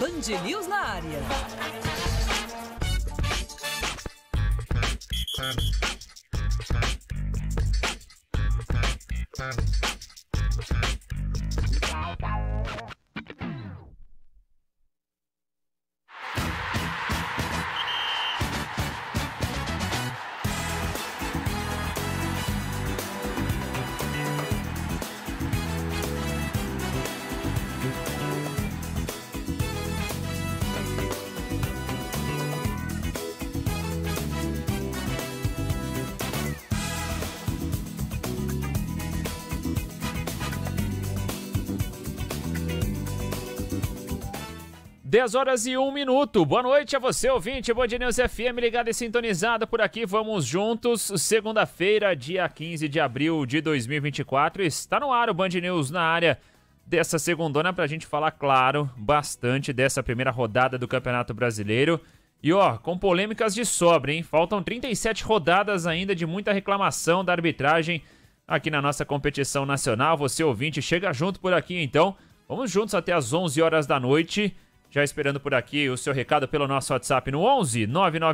Band News na área. Dez horas e 1 minuto. Boa noite a você, ouvinte. Band News FM ligado e sintonizado por aqui. Vamos juntos. Segunda-feira, dia 15 de abril de 2024. Está no ar o Band News na área dessa segundona pra gente falar, claro, bastante dessa primeira rodada do Campeonato Brasileiro. E ó, com polêmicas de sobra, hein? Faltam 37 rodadas ainda de muita reclamação da arbitragem aqui na nossa competição nacional. Você, ouvinte, chega junto por aqui então. Vamos juntos até às 11 horas da noite. Já esperando por aqui o seu recado pelo nosso WhatsApp no 11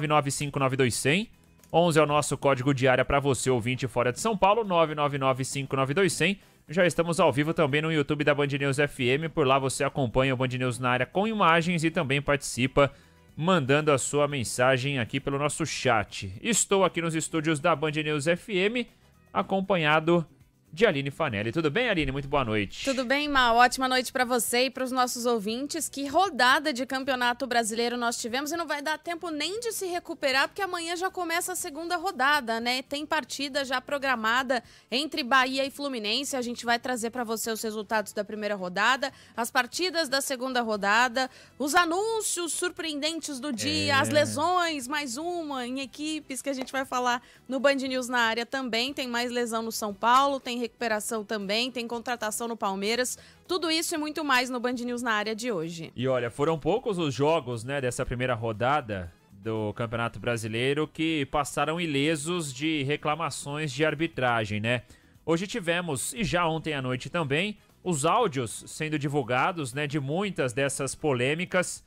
999592100. 11 é o nosso código de área para você, ouvinte fora de São Paulo, 999592100. Já estamos ao vivo também no YouTube da Band News FM. Por lá você acompanha o Band News na área com imagens e também participa mandando a sua mensagem aqui pelo nosso chat. Estou aqui nos estúdios da Band News FM, acompanhado de Aline Fanelli. Tudo bem, Aline? Muito boa noite. Tudo bem, Mal. Ótima noite para você e para os nossos ouvintes. Que rodada de Campeonato Brasileiro nós tivemos e não vai dar tempo nem de se recuperar, porque amanhã já começa a segunda rodada, né? Tem partida já programada entre Bahia e Fluminense. A gente vai trazer para você os resultados da primeira rodada, as partidas da segunda rodada, os anúncios surpreendentes do dia, as lesões, mais uma em equipes que a gente vai falar no Band News na área também. Tem mais lesão no São Paulo, tem recuperação também, tem contratação no Palmeiras, tudo isso e muito mais no Band News na área de hoje. E olha, foram poucos os jogos, né, dessa primeira rodada do Campeonato Brasileiro que passaram ilesos de reclamações de arbitragem, né? Hoje tivemos, e já ontem à noite também, os áudios sendo divulgados, né, de muitas dessas polêmicas.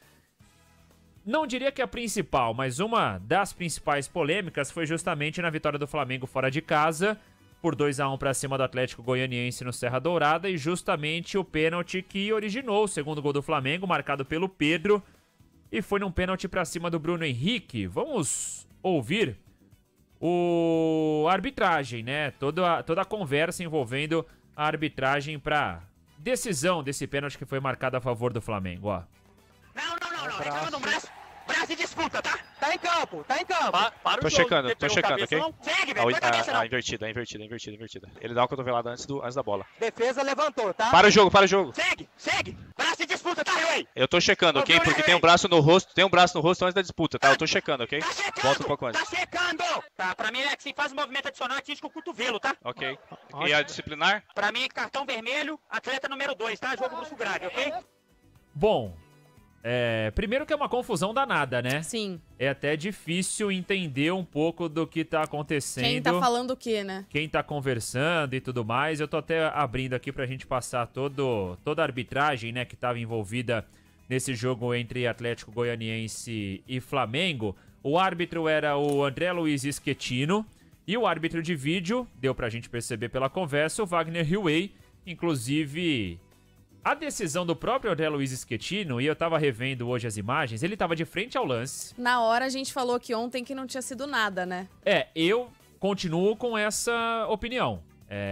Não diria que a principal, mas uma das principais polêmicas foi justamente na vitória do Flamengo fora de casa, por 2-1 para cima do Atlético Goianiense no Serra Dourada, e justamente o pênalti que originou o segundo gol do Flamengo, marcado pelo Pedro, e foi num pênalti para cima do Bruno Henrique. Vamos ouvir a arbitragem, né? Toda a conversa envolvendo a arbitragem para decisão desse pênalti que foi marcado a favor do Flamengo, ó. Não, reclama no braço e disputa, tá? Tá em campo. Para o Tô jogo, checando, ok? Segue, velho, põe cabeça não. Invertida. Ele dá uma cotovelada antes da bola. Defesa levantou, tá? Para o jogo. Segue. Braço e disputa, tá, Rui? Eu tô checando, ok? Porque tem um braço no rosto antes da disputa, tá? Eu tô checando, ok? Tá checando. Volta um pouco antes. Tá checando. Tá, pra mim é que se faz um movimento adicional, atinge com o cotovelo, tá? Ok. E a disciplinar? Pra mim, cartão vermelho, atleta número 2, tá? Jogo bruxo grave, ok? Bom, primeiro que é uma confusão danada, né? Sim. É até difícil entender um pouco do que tá acontecendo. Quem tá falando o quê, né? Quem tá conversando e tudo mais. Eu tô até abrindo aqui pra gente passar toda a arbitragem, né, que tava envolvida nesse jogo entre Atlético Goianiense e Flamengo. O árbitro era o André Luiz Schettino e o árbitro de vídeo, deu pra gente perceber pela conversa, o Wagner Huey. Inclusive, a decisão do próprio André Luiz Schettino, e eu tava revendo hoje as imagens, ele tava de frente ao lance. Na hora a gente falou que ontem que não tinha sido nada, né? Eu continuo com essa opinião.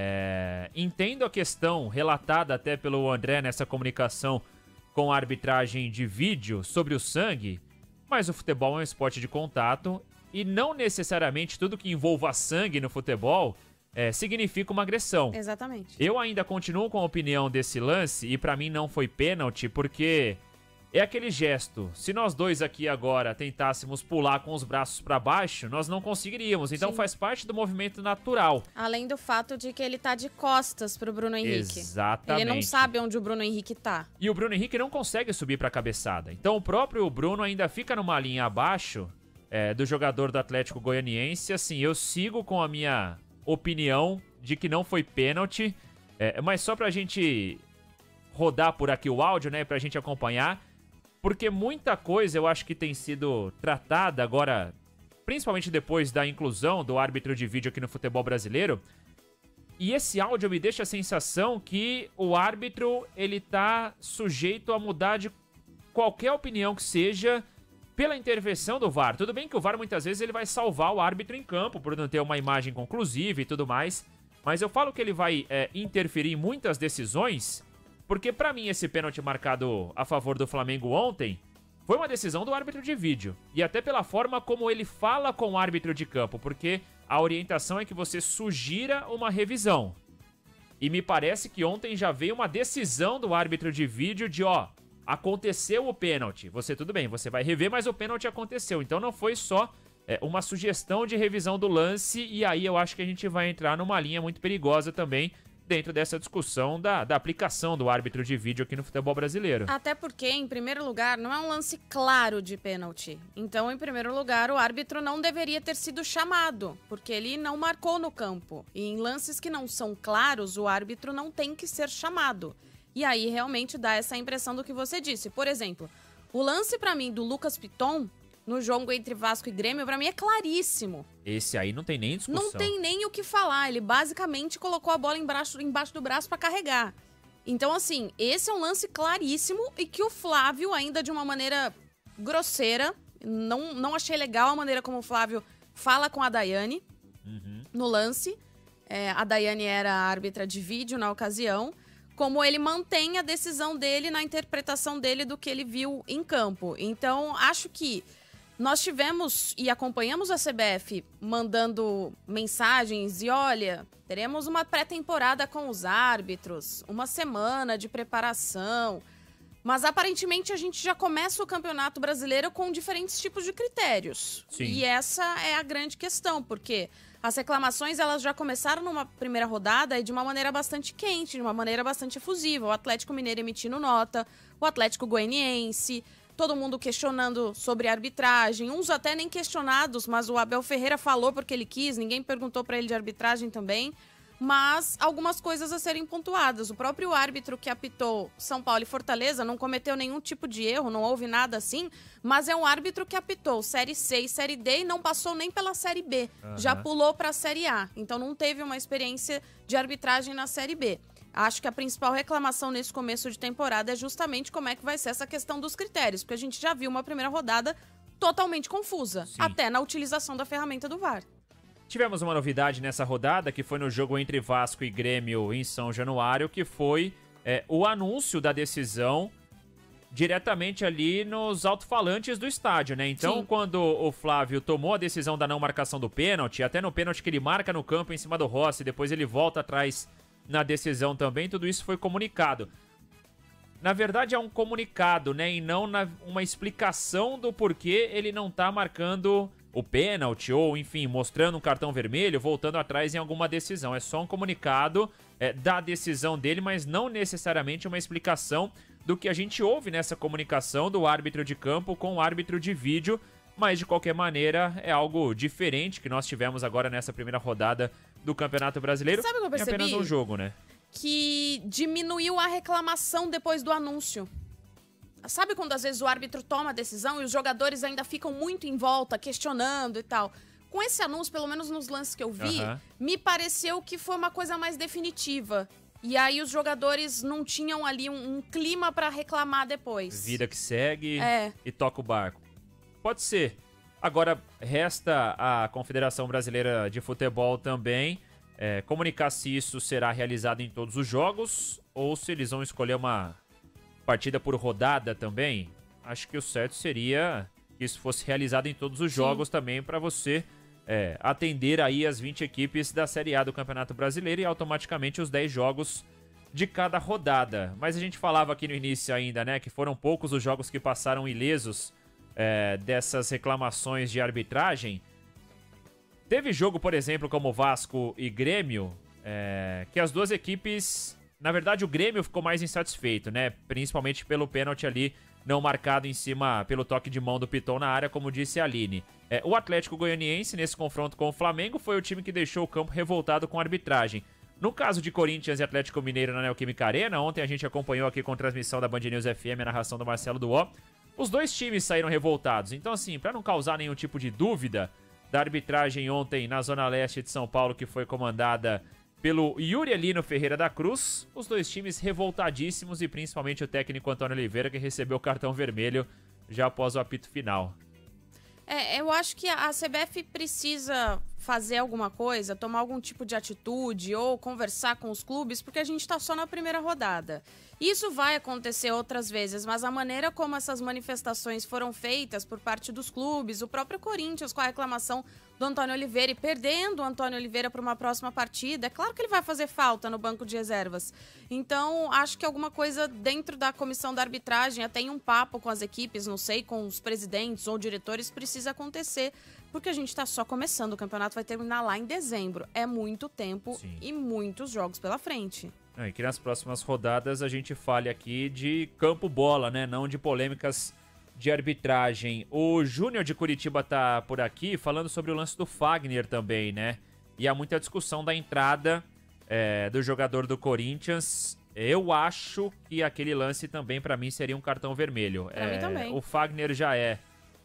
Entendo a questão relatada até pelo André nessa comunicação com a arbitragem de vídeo sobre o sangue, mas o futebol é um esporte de contato e não necessariamente tudo que envolva sangue no futebol significa uma agressão. Exatamente. Eu ainda continuo com a opinião desse lance e pra mim não foi pênalti porque é aquele gesto. Se nós dois aqui agora tentássemos pular com os braços pra baixo, nós não conseguiríamos. Então faz parte do movimento natural. Além do fato de que ele tá de costas pro Bruno Henrique. Exatamente. Ele não sabe onde o Bruno Henrique tá. E o Bruno Henrique não consegue subir pra cabeçada. Então o próprio Bruno ainda fica numa linha abaixo do jogador do Atlético Goianiense. Assim, eu sigo com a minha opinião de que não foi pênalti, mas só pra gente rodar por aqui o áudio, né, pra gente acompanhar. porque muita coisa eu acho que tem sido tratada agora, principalmente depois da inclusão do árbitro de vídeo aqui no futebol brasileiro. E esse áudio me deixa a sensação que o árbitro, ele tá sujeito a mudar de qualquer opinião que seja pela intervenção do VAR. Tudo bem que o VAR muitas vezes ele vai salvar o árbitro em campo por não ter uma imagem conclusiva e tudo mais, mas eu falo que ele vai interferir em muitas decisões, porque pra mim esse pênalti marcado a favor do Flamengo ontem foi uma decisão do árbitro de vídeo. E até pela forma como ele fala com o árbitro de campo, porque a orientação é que você sugira uma revisão. E me parece que ontem já veio uma decisão do árbitro de vídeo de, aconteceu o pênalti. Você, tudo bem, você vai rever, mas o pênalti aconteceu. Então não foi só uma sugestão de revisão do lance, e aí eu acho que a gente vai entrar numa linha muito perigosa também dentro dessa discussão da aplicação do árbitro de vídeo aqui no futebol brasileiro. Até porque, em primeiro lugar, não é um lance claro de pênalti. Então, em primeiro lugar, o árbitro não deveria ter sido chamado, porque ele não marcou no campo. E em lances que não são claros, o árbitro não tem que ser chamado. E aí, realmente, dá essa impressão do que você disse. Por exemplo, o lance, pra mim, do Lucas Piton, no jogo entre Vasco e Grêmio, pra mim é claríssimo. Esse aí não tem nem discussão. Não tem nem o que falar. Ele basicamente colocou a bola embaixo do braço pra carregar. Então, assim, esse é um lance claríssimo e que o Flávio, ainda de uma maneira grosseira, não achei legal a maneira como o Flávio fala com a Daiane no lance. A Daiane era a árbitra de vídeo na ocasião. Como ele mantém a decisão dele na interpretação dele do que ele viu em campo. Então, acho que nós tivemos e acompanhamos a CBF mandando mensagens e olha, teremos uma pré-temporada com os árbitros, uma semana de preparação, mas aparentemente a gente já começa o Campeonato Brasileiro com diferentes tipos de critérios. Sim. E essa é a grande questão, porque as reclamações elas já começaram numa primeira rodada e de uma maneira bastante quente, de uma maneira bastante efusiva. O Atlético Mineiro emitindo nota, o Atlético Goianiense, todo mundo questionando sobre a arbitragem, uns até nem questionados, mas o Abel Ferreira falou porque ele quis, ninguém perguntou pra ele de arbitragem também, mas algumas coisas a serem pontuadas. O próprio árbitro que apitou São Paulo e Fortaleza não cometeu nenhum tipo de erro, não houve nada assim, mas é um árbitro que apitou Série C e Série D e não passou nem pela Série B, já pulou pra Série A, então não teve uma experiência de arbitragem na Série B. Acho que a principal reclamação nesse começo de temporada é justamente como é que vai ser essa questão dos critérios, porque a gente já viu uma primeira rodada totalmente confusa, até na utilização da ferramenta do VAR. Tivemos uma novidade nessa rodada, que foi no jogo entre Vasco e Grêmio em São Januário, que foi o anúncio da decisão diretamente ali nos alto-falantes do estádio, né? Então, quando o Flávio tomou a decisão da não marcação do pênalti, até no pênalti que ele marca no campo em cima do Rossi, depois ele volta atrás na decisão também, tudo isso foi comunicado. Na verdade é um comunicado, né, e não uma explicação do porquê ele não tá marcando o pênalti, ou enfim, mostrando um cartão vermelho, voltando atrás em alguma decisão. É só um comunicado da decisão dele, mas não necessariamente uma explicação do que a gente ouve nessa comunicação do árbitro de campo com o árbitro de vídeo. Mas, de qualquer maneira, é algo diferente que nós tivemos agora nessa primeira rodada do Campeonato Brasileiro. Sabe o que eu percebi? É apenas um jogo, né? Que diminuiu a reclamação depois do anúncio. Sabe quando às vezes o árbitro toma a decisão e os jogadores ainda ficam muito em volta, questionando e tal? Com esse anúncio, pelo menos nos lances que eu vi, me pareceu que foi uma coisa mais definitiva. E aí os jogadores não tinham ali um clima pra reclamar depois. Vida que segue e toca o barco. Pode ser. Agora, resta a Confederação Brasileira de Futebol também comunicar se isso será realizado em todos os jogos ou se eles vão escolher uma partida por rodada também. Acho que o certo seria que isso fosse realizado em todos os jogos também, para você atender aí as 20 equipes da Série A do Campeonato Brasileiro e automaticamente os 10 jogos de cada rodada. Mas a gente falava aqui no início ainda, né, que foram poucos os jogos que passaram ilesos dessas reclamações de arbitragem. Teve jogo, por exemplo, como Vasco e Grêmio, que as duas equipes... Na verdade, o Grêmio ficou mais insatisfeito, né? Principalmente pelo pênalti ali não marcado em cima pelo toque de mão do Piton na área, como disse a Aline. O Atlético Goianiense, nesse confronto com o Flamengo, foi o time que deixou o campo revoltado com a arbitragem. No caso de Corinthians e Atlético Mineiro na Neoquímica Arena, ontem a gente acompanhou aqui com transmissão da Band News FM, a narração do Marcelo Duó. Os dois times saíram revoltados. Então, assim, para não causar nenhum tipo de dúvida da arbitragem ontem na Zona Leste de São Paulo, que foi comandada pelo Yuri Elino Ferreira da Cruz, os dois times revoltadíssimos e principalmente o técnico Antônio Oliveira, que recebeu o cartão vermelho já após o apito final. Eu acho que a CBF precisa fazer alguma coisa, tomar algum tipo de atitude ou conversar com os clubes, porque a gente está só na primeira rodada. Isso vai acontecer outras vezes, mas a maneira como essas manifestações foram feitas por parte dos clubes, o próprio Corinthians com a reclamação do Antônio Oliveira e perdendo o Antônio Oliveira para uma próxima partida, é claro que ele vai fazer falta no banco de reservas. Então, acho que alguma coisa dentro da comissão da arbitragem, até em um papo com as equipes, não sei, com os presidentes ou diretores, precisa acontecer, porque a gente está só começando, o campeonato vai terminar lá em dezembro. É muito tempo. Sim. E muitos jogos pela frente. E que nas próximas rodadas a gente fale aqui de campo-bola, né? Não de polêmicas de arbitragem. O Júnior de Curitiba tá por aqui falando sobre o lance do Fagner também, né? E há muita discussão da entrada do jogador do Corinthians. Eu acho que aquele lance também, pra mim, seria um cartão vermelho. Pra mim também. O Fagner já é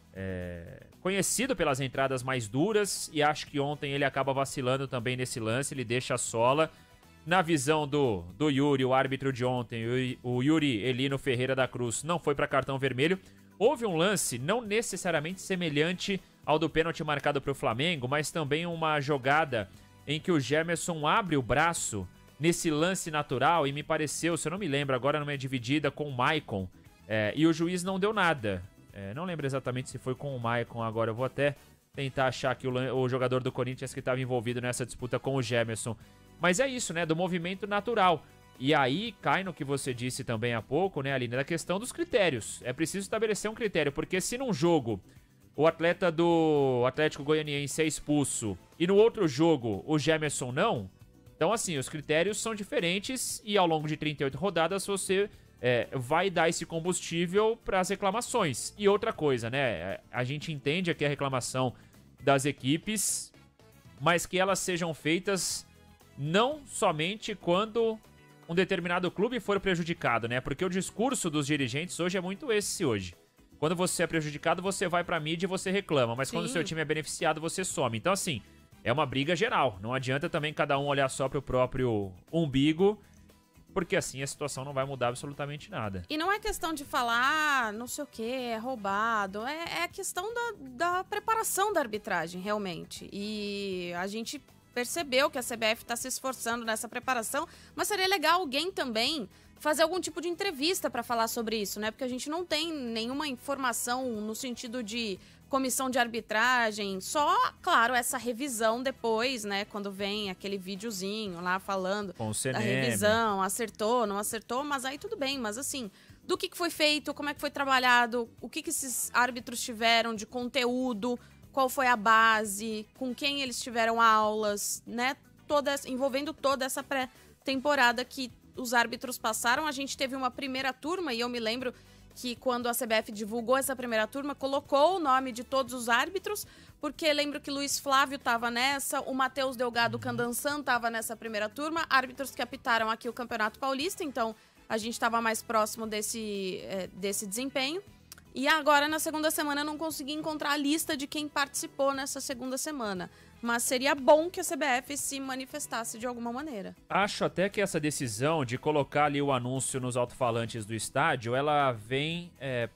conhecido pelas entradas mais duras e acho que ontem ele acaba vacilando também nesse lance, ele deixa a sola. Na visão do Yuri, o árbitro de ontem, o Yuri Elino Ferreira da Cruz, não foi para cartão vermelho. Houve um lance não necessariamente semelhante ao do pênalti marcado para o Flamengo, mas também uma jogada em que o Gemerson abre o braço nesse lance natural e me pareceu, se eu não me lembro, agora numa dividida com o Maicon, e o juiz não deu nada. Não lembro exatamente se foi com o Maicon agora, eu vou até tentar achar aqui o jogador do Corinthians que estava envolvido nessa disputa com o Gemerson. Mas é isso, né, do movimento natural. E aí cai no que você disse também há pouco, né, Aline, da questão dos critérios. É preciso estabelecer um critério, porque se num jogo o atleta do Atlético Goianiense é expulso e no outro jogo o Gemerson não, então assim, os critérios são diferentes e ao longo de 38 rodadas você vai dar esse combustível para as reclamações. E outra coisa, né, a gente entende aqui a reclamação das equipes, mas que elas sejam feitas não somente quando um determinado clube for prejudicado, né? Porque o discurso dos dirigentes hoje é muito esse hoje. Quando você é prejudicado, você vai pra mídia e você reclama. Mas quando o seu time é beneficiado, você some. Então, assim, é uma briga geral. Não adianta também cada um olhar só pro próprio umbigo, porque assim a situação não vai mudar absolutamente nada. E não é questão de falar, não sei o que, é roubado. É questão da preparação da arbitragem, realmente. E a gente percebeu que a CBF está se esforçando nessa preparação, mas seria legal alguém também fazer algum tipo de entrevista para falar sobre isso, né? Porque a gente não tem nenhuma informação no sentido de comissão de arbitragem, só, claro, essa revisão depois, né? Quando vem aquele videozinho lá falando da revisão, acertou, não acertou, mas aí tudo bem, mas assim, do que foi feito, como é que foi trabalhado, o que esses árbitros tiveram de conteúdo, qual foi a base, com quem eles tiveram aulas, né? Envolvendo toda essa pré-temporada que os árbitros passaram. A gente teve uma primeira turma e eu me lembro que quando a CBF divulgou essa primeira turma, colocou o nome de todos os árbitros, porque lembro que Luiz Flávio estava nessa, o Matheus Delgado Candançan estava nessa primeira turma, árbitros que apitaram aqui o Campeonato Paulista, então a gente estava mais próximo desse desempenho. E agora, na segunda semana, eu não consegui encontrar a lista de quem participou nessa segunda semana. Mas seria bom que a CBF se manifestasse de alguma maneira. Acho até que essa decisão de colocar ali o anúncio nos alto-falantes do estádio, ela vem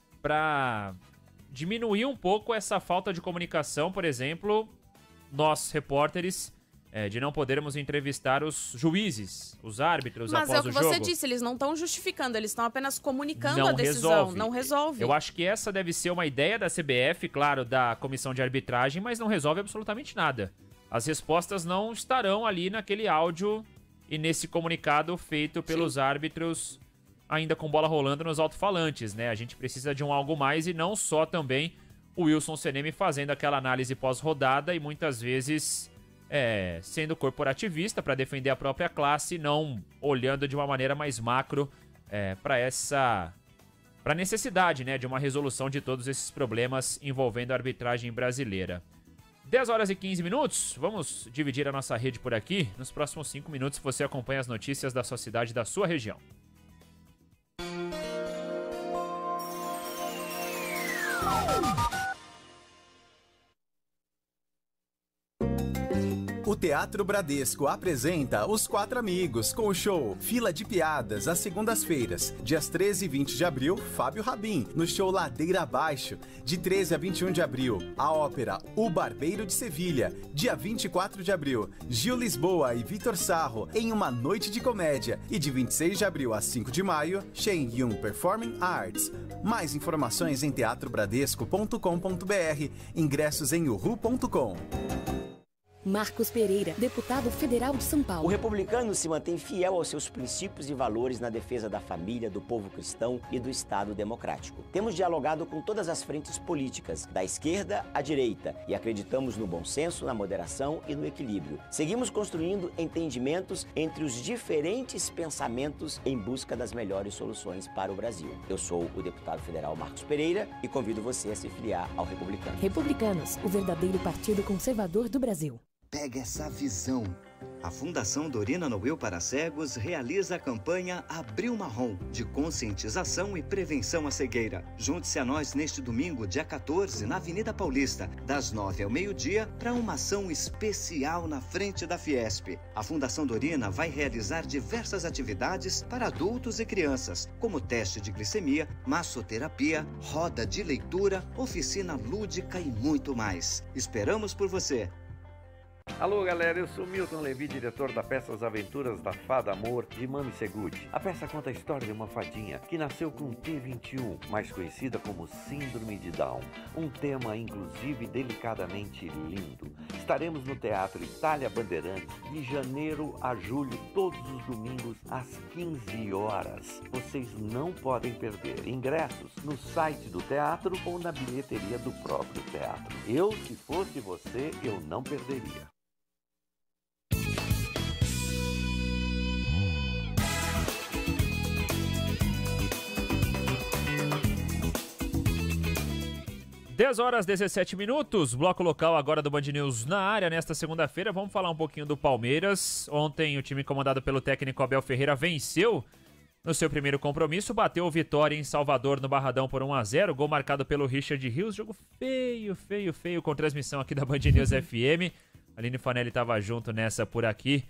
para diminuir um pouco essa falta de comunicação, por exemplo, nós, repórteres, de não podermos entrevistar os juízes, os árbitros após o jogo. Mas é o que você disse, eles não estão justificando, eles estão apenas comunicando a decisão. Não resolve. Eu acho que essa deve ser uma ideia da CBF, claro, da comissão de arbitragem, mas não resolve absolutamente nada. As respostas não estarão ali naquele áudio e nesse comunicado feito pelos árbitros ainda com bola rolando nos alto-falantes, né? A gente precisa de um algo mais e não só também o Wilson Cenemi fazendo aquela análise pós-rodada e muitas vezes sendo corporativista para defender a própria classe, não olhando de uma maneira mais macro para a necessidade, né, de uma resolução de todos esses problemas envolvendo a arbitragem brasileira. 10 horas e 15 minutos, vamos dividir a nossa rede por aqui. Nos próximos 5 minutos você acompanha as notícias da sua cidade e da sua região. O Teatro Bradesco apresenta Os Quatro Amigos, com o show Fila de Piadas, às segundas-feiras. Dias 13 e 20 de abril, Fábio Rabin, no show Ladeira Abaixo. De 13 a 21 de abril, a ópera O Barbeiro de Sevilha. Dia 24 de abril, Gil Lisboa e Vitor Sarro, em uma noite de comédia. E de 26 de abril a 5 de maio, Shen Yun Performing Arts. Mais informações em teatrobradesco.com.br. Ingressos em uhu.com. Marcos Pereira, deputado federal de São Paulo. O republicano se mantém fiel aos seus princípios e valores na defesa da família, do povo cristão e do Estado democrático. Temos dialogado com todas as frentes políticas, da esquerda à direita, e acreditamos no bom senso, na moderação e no equilíbrio. Seguimos construindo entendimentos entre os diferentes pensamentos em busca das melhores soluções para o Brasil. Eu sou o deputado federal Marcos Pereira e convido você a se filiar ao Republicano. Republicanos, o verdadeiro partido conservador do Brasil. Pega essa visão. A Fundação Dorina Noel para Cegos realiza a campanha Abril Marrom, de conscientização e prevenção à cegueira. Junte-se a nós neste domingo, dia 14, na Avenida Paulista, das 9 ao meio-dia, para uma ação especial na frente da Fiesp. A Fundação Dorina vai realizar diversas atividades para adultos e crianças, como teste de glicemia, massoterapia, roda de leitura, oficina lúdica e muito mais. Esperamos por você! Alô galera, eu sou Milton Levi, diretor da peça As Aventuras da Fada Amor de Mami Segude. A peça conta a história de uma fadinha que nasceu com T21, mais conhecida como Síndrome de Down. Um tema inclusive delicadamente lindo. Estaremos no Teatro Itália Bandeirantes de janeiro a julho, todos os domingos às 15 horas. Vocês não podem perder. Ingressos no site do teatro ou na bilheteria do próprio teatro. Eu, se fosse você, eu não perderia. Dez horas 17 minutos, bloco local agora do Band News na área. Nesta segunda-feira vamos falar um pouquinho do Palmeiras. Ontem o time comandado pelo técnico Abel Ferreira venceu no seu primeiro compromisso, bateu o Vitória em Salvador no Barradão por 1-0, gol marcado pelo Richard Rios, jogo feio com transmissão aqui da Band News FM. A Aline Fanelli estava junto nessa por aqui.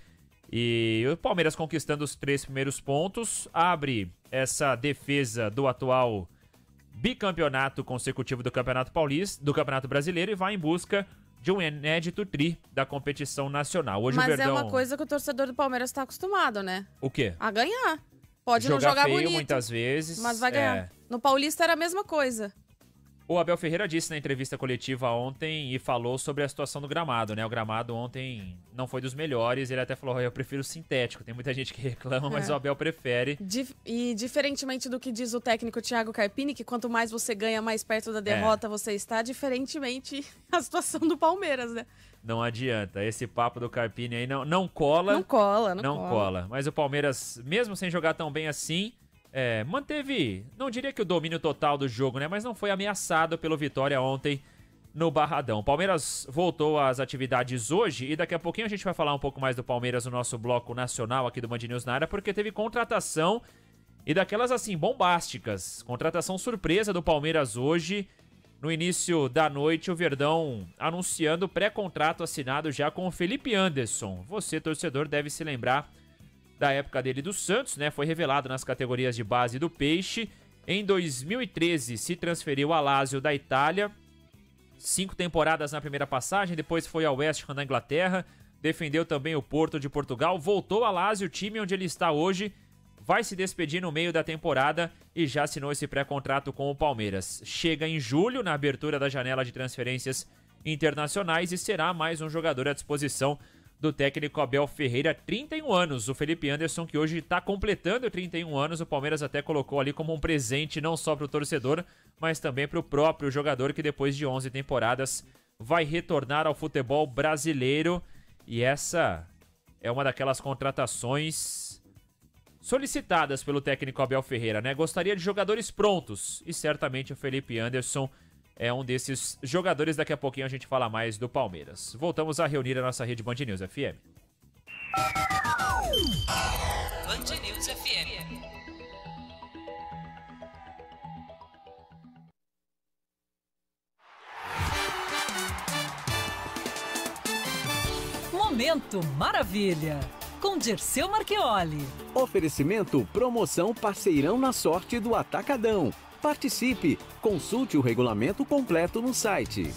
E o Palmeiras conquistando os 3 primeiros pontos, abre essa defesa do atual bicampeonato consecutivo do Campeonato Paulista, do Campeonato Brasileiro, e vai em busca de um inédito tri da competição nacional. Hoje Mas o Verdão... é uma coisa que o torcedor do Palmeiras está acostumado, né? O quê? A ganhar. Pode não jogar jogar feio bonito, muitas vezes, mas vai ganhar. No Paulista era a mesma coisa. O Abel Ferreira disse na entrevista coletiva ontem e falou sobre a situação do gramado, né? O gramado ontem não foi dos melhores, ele até falou, eu prefiro sintético. Tem muita gente que reclama, mas o Abel prefere. E diferentemente do que diz o técnico Thiago Carpini, que quanto mais você ganha, mais perto da derrota você está, diferentemente a situação do Palmeiras, né? Não adianta, esse papo do Carpini aí não cola. Não cola. Mas o Palmeiras, mesmo sem jogar tão bem assim, manteve, não diria que o domínio total do jogo, né? Mas não foi ameaçado pelo Vitória ontem no Barradão. O Palmeiras voltou às atividades hoje e daqui a pouquinho a gente vai falar um pouco mais do Palmeiras no nosso bloco nacional aqui do Band News na área, porque teve contratação e daquelas assim, bombásticas. Contratação surpresa do Palmeiras hoje. No início da noite, o Verdão anunciando pré-contrato assinado já com o Felipe Anderson. Você, torcedor, deve se lembrar da época dele do Santos, né? Foi revelado nas categorias de base do Peixe. Em 2013 se transferiu a Lazio da Itália. 5 temporadas na primeira passagem, depois foi ao West Ham da Inglaterra, defendeu também o Porto de Portugal, voltou a Lazio, o time onde ele está hoje, vai se despedir no meio da temporada e já assinou esse pré-contrato com o Palmeiras. Chega em julho, na abertura da janela de transferências internacionais, e será mais um jogador à disposição do técnico Abel Ferreira, 31 anos. O Felipe Anderson, que hoje está completando 31 anos, o Palmeiras até colocou ali como um presente não só para o torcedor, mas também para o próprio jogador, que depois de 11 temporadas vai retornar ao futebol brasileiro. E essa é uma daquelas contratações solicitadas pelo técnico Abel Ferreira, né? Gostaria de jogadores prontos, e certamente o Felipe Anderson é um desses jogadores. Daqui a pouquinho a gente fala mais do Palmeiras. Voltamos a reunir a nossa rede Band News FM. Band News FM. Momento Maravilha, com Dirceu Marchioli. Oferecimento promoção Parceirão na Sorte do Atacadão. Participe, consulte o regulamento completo no site.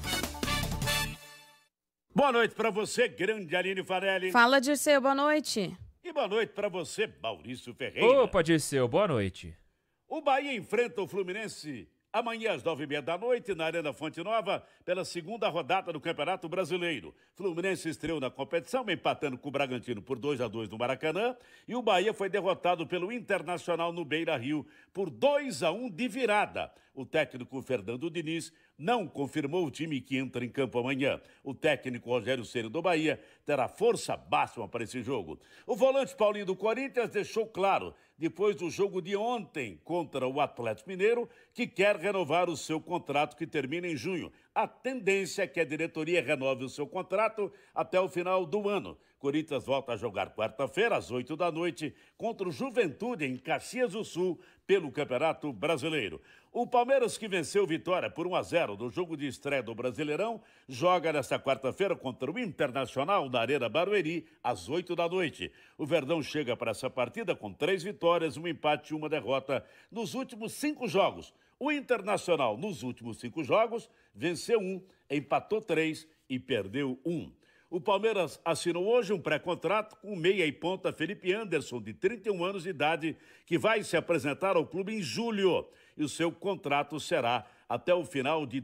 Boa noite para você, grande Aline Farelli. Fala, Dirceu, boa noite. E boa noite para você, Maurício Ferreira. Opa, Dirceu, boa noite. O Bahia enfrenta o Fluminense amanhã às 9h30 na Arena Fonte Nova pela segunda rodada do Campeonato Brasileiro. Fluminense estreou na competição empatando com o Bragantino por 2-2 no Maracanã e o Bahia foi derrotado pelo Internacional no Beira-Rio por 2-1 de virada. O técnico Fernando Diniz não confirmou o time que entra em campo amanhã. O técnico Rogério Ceni do Bahia terá força máxima para esse jogo. O volante Paulinho do Corinthians deixou claro, depois do jogo de ontem contra o Atlético Mineiro, que quer renovar o seu contrato que termina em junho. A tendência é que a diretoria renove o seu contrato até o final do ano. Corinthians volta a jogar quarta-feira, às 20h, contra o Juventude, em Caxias do Sul, pelo Campeonato Brasileiro. O Palmeiras, que venceu Vitória por 1-0 no jogo de estreia do Brasileirão, joga nesta quarta-feira contra o Internacional na Arena Barueri, às 20h. O Verdão chega para essa partida com 3 vitórias, 1 empate e 1 derrota nos últimos 5 jogos. O Internacional, nos últimos 5 jogos, venceu 1, empatou 3 e perdeu 1. O Palmeiras assinou hoje um pré-contrato com o meia e ponta Felipe Anderson, de 31 anos de idade, que vai se apresentar ao clube em julho. E o seu contrato será até o final de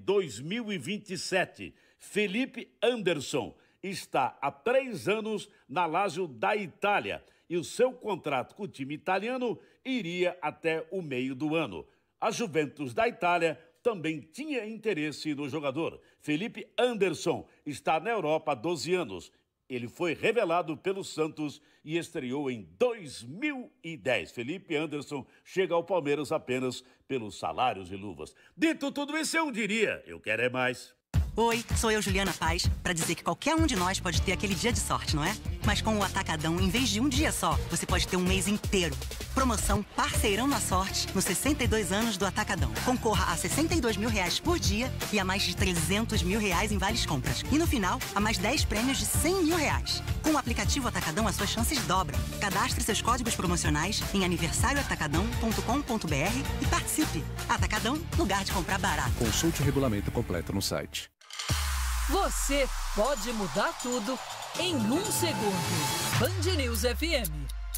2027. Felipe Anderson está há 3 anos na Lazio da Itália e o seu contrato com o time italiano iria até o meio do ano. A Juventus da Itália também tinha interesse no jogador. Felipe Anderson está na Europa há 12 anos. Ele foi revelado pelo Santos e estreou em 2010. Felipe Anderson chega ao Palmeiras apenas pelos salários e luvas. Dito tudo isso, eu diria, eu quero é mais. Oi, sou eu, Juliana Paz, para dizer que qualquer um de nós pode ter aquele dia de sorte, não é? Mas com o Atacadão, em vez de um dia só, você pode ter um mês inteiro. Promoção Parceirão na Sorte, nos 62 anos do Atacadão. Concorra a R$62 mil por dia e a mais de R$300 mil em vales compras. E no final, a mais 10 prêmios de R$100 mil. Com o aplicativo Atacadão, as suas chances dobram. Cadastre seus códigos promocionais em aniversarioatacadão.com.br e participe. Atacadão, lugar de comprar barato. Consulte o regulamento completo no site. Você pode mudar tudo em 1 segundo. Band News FM.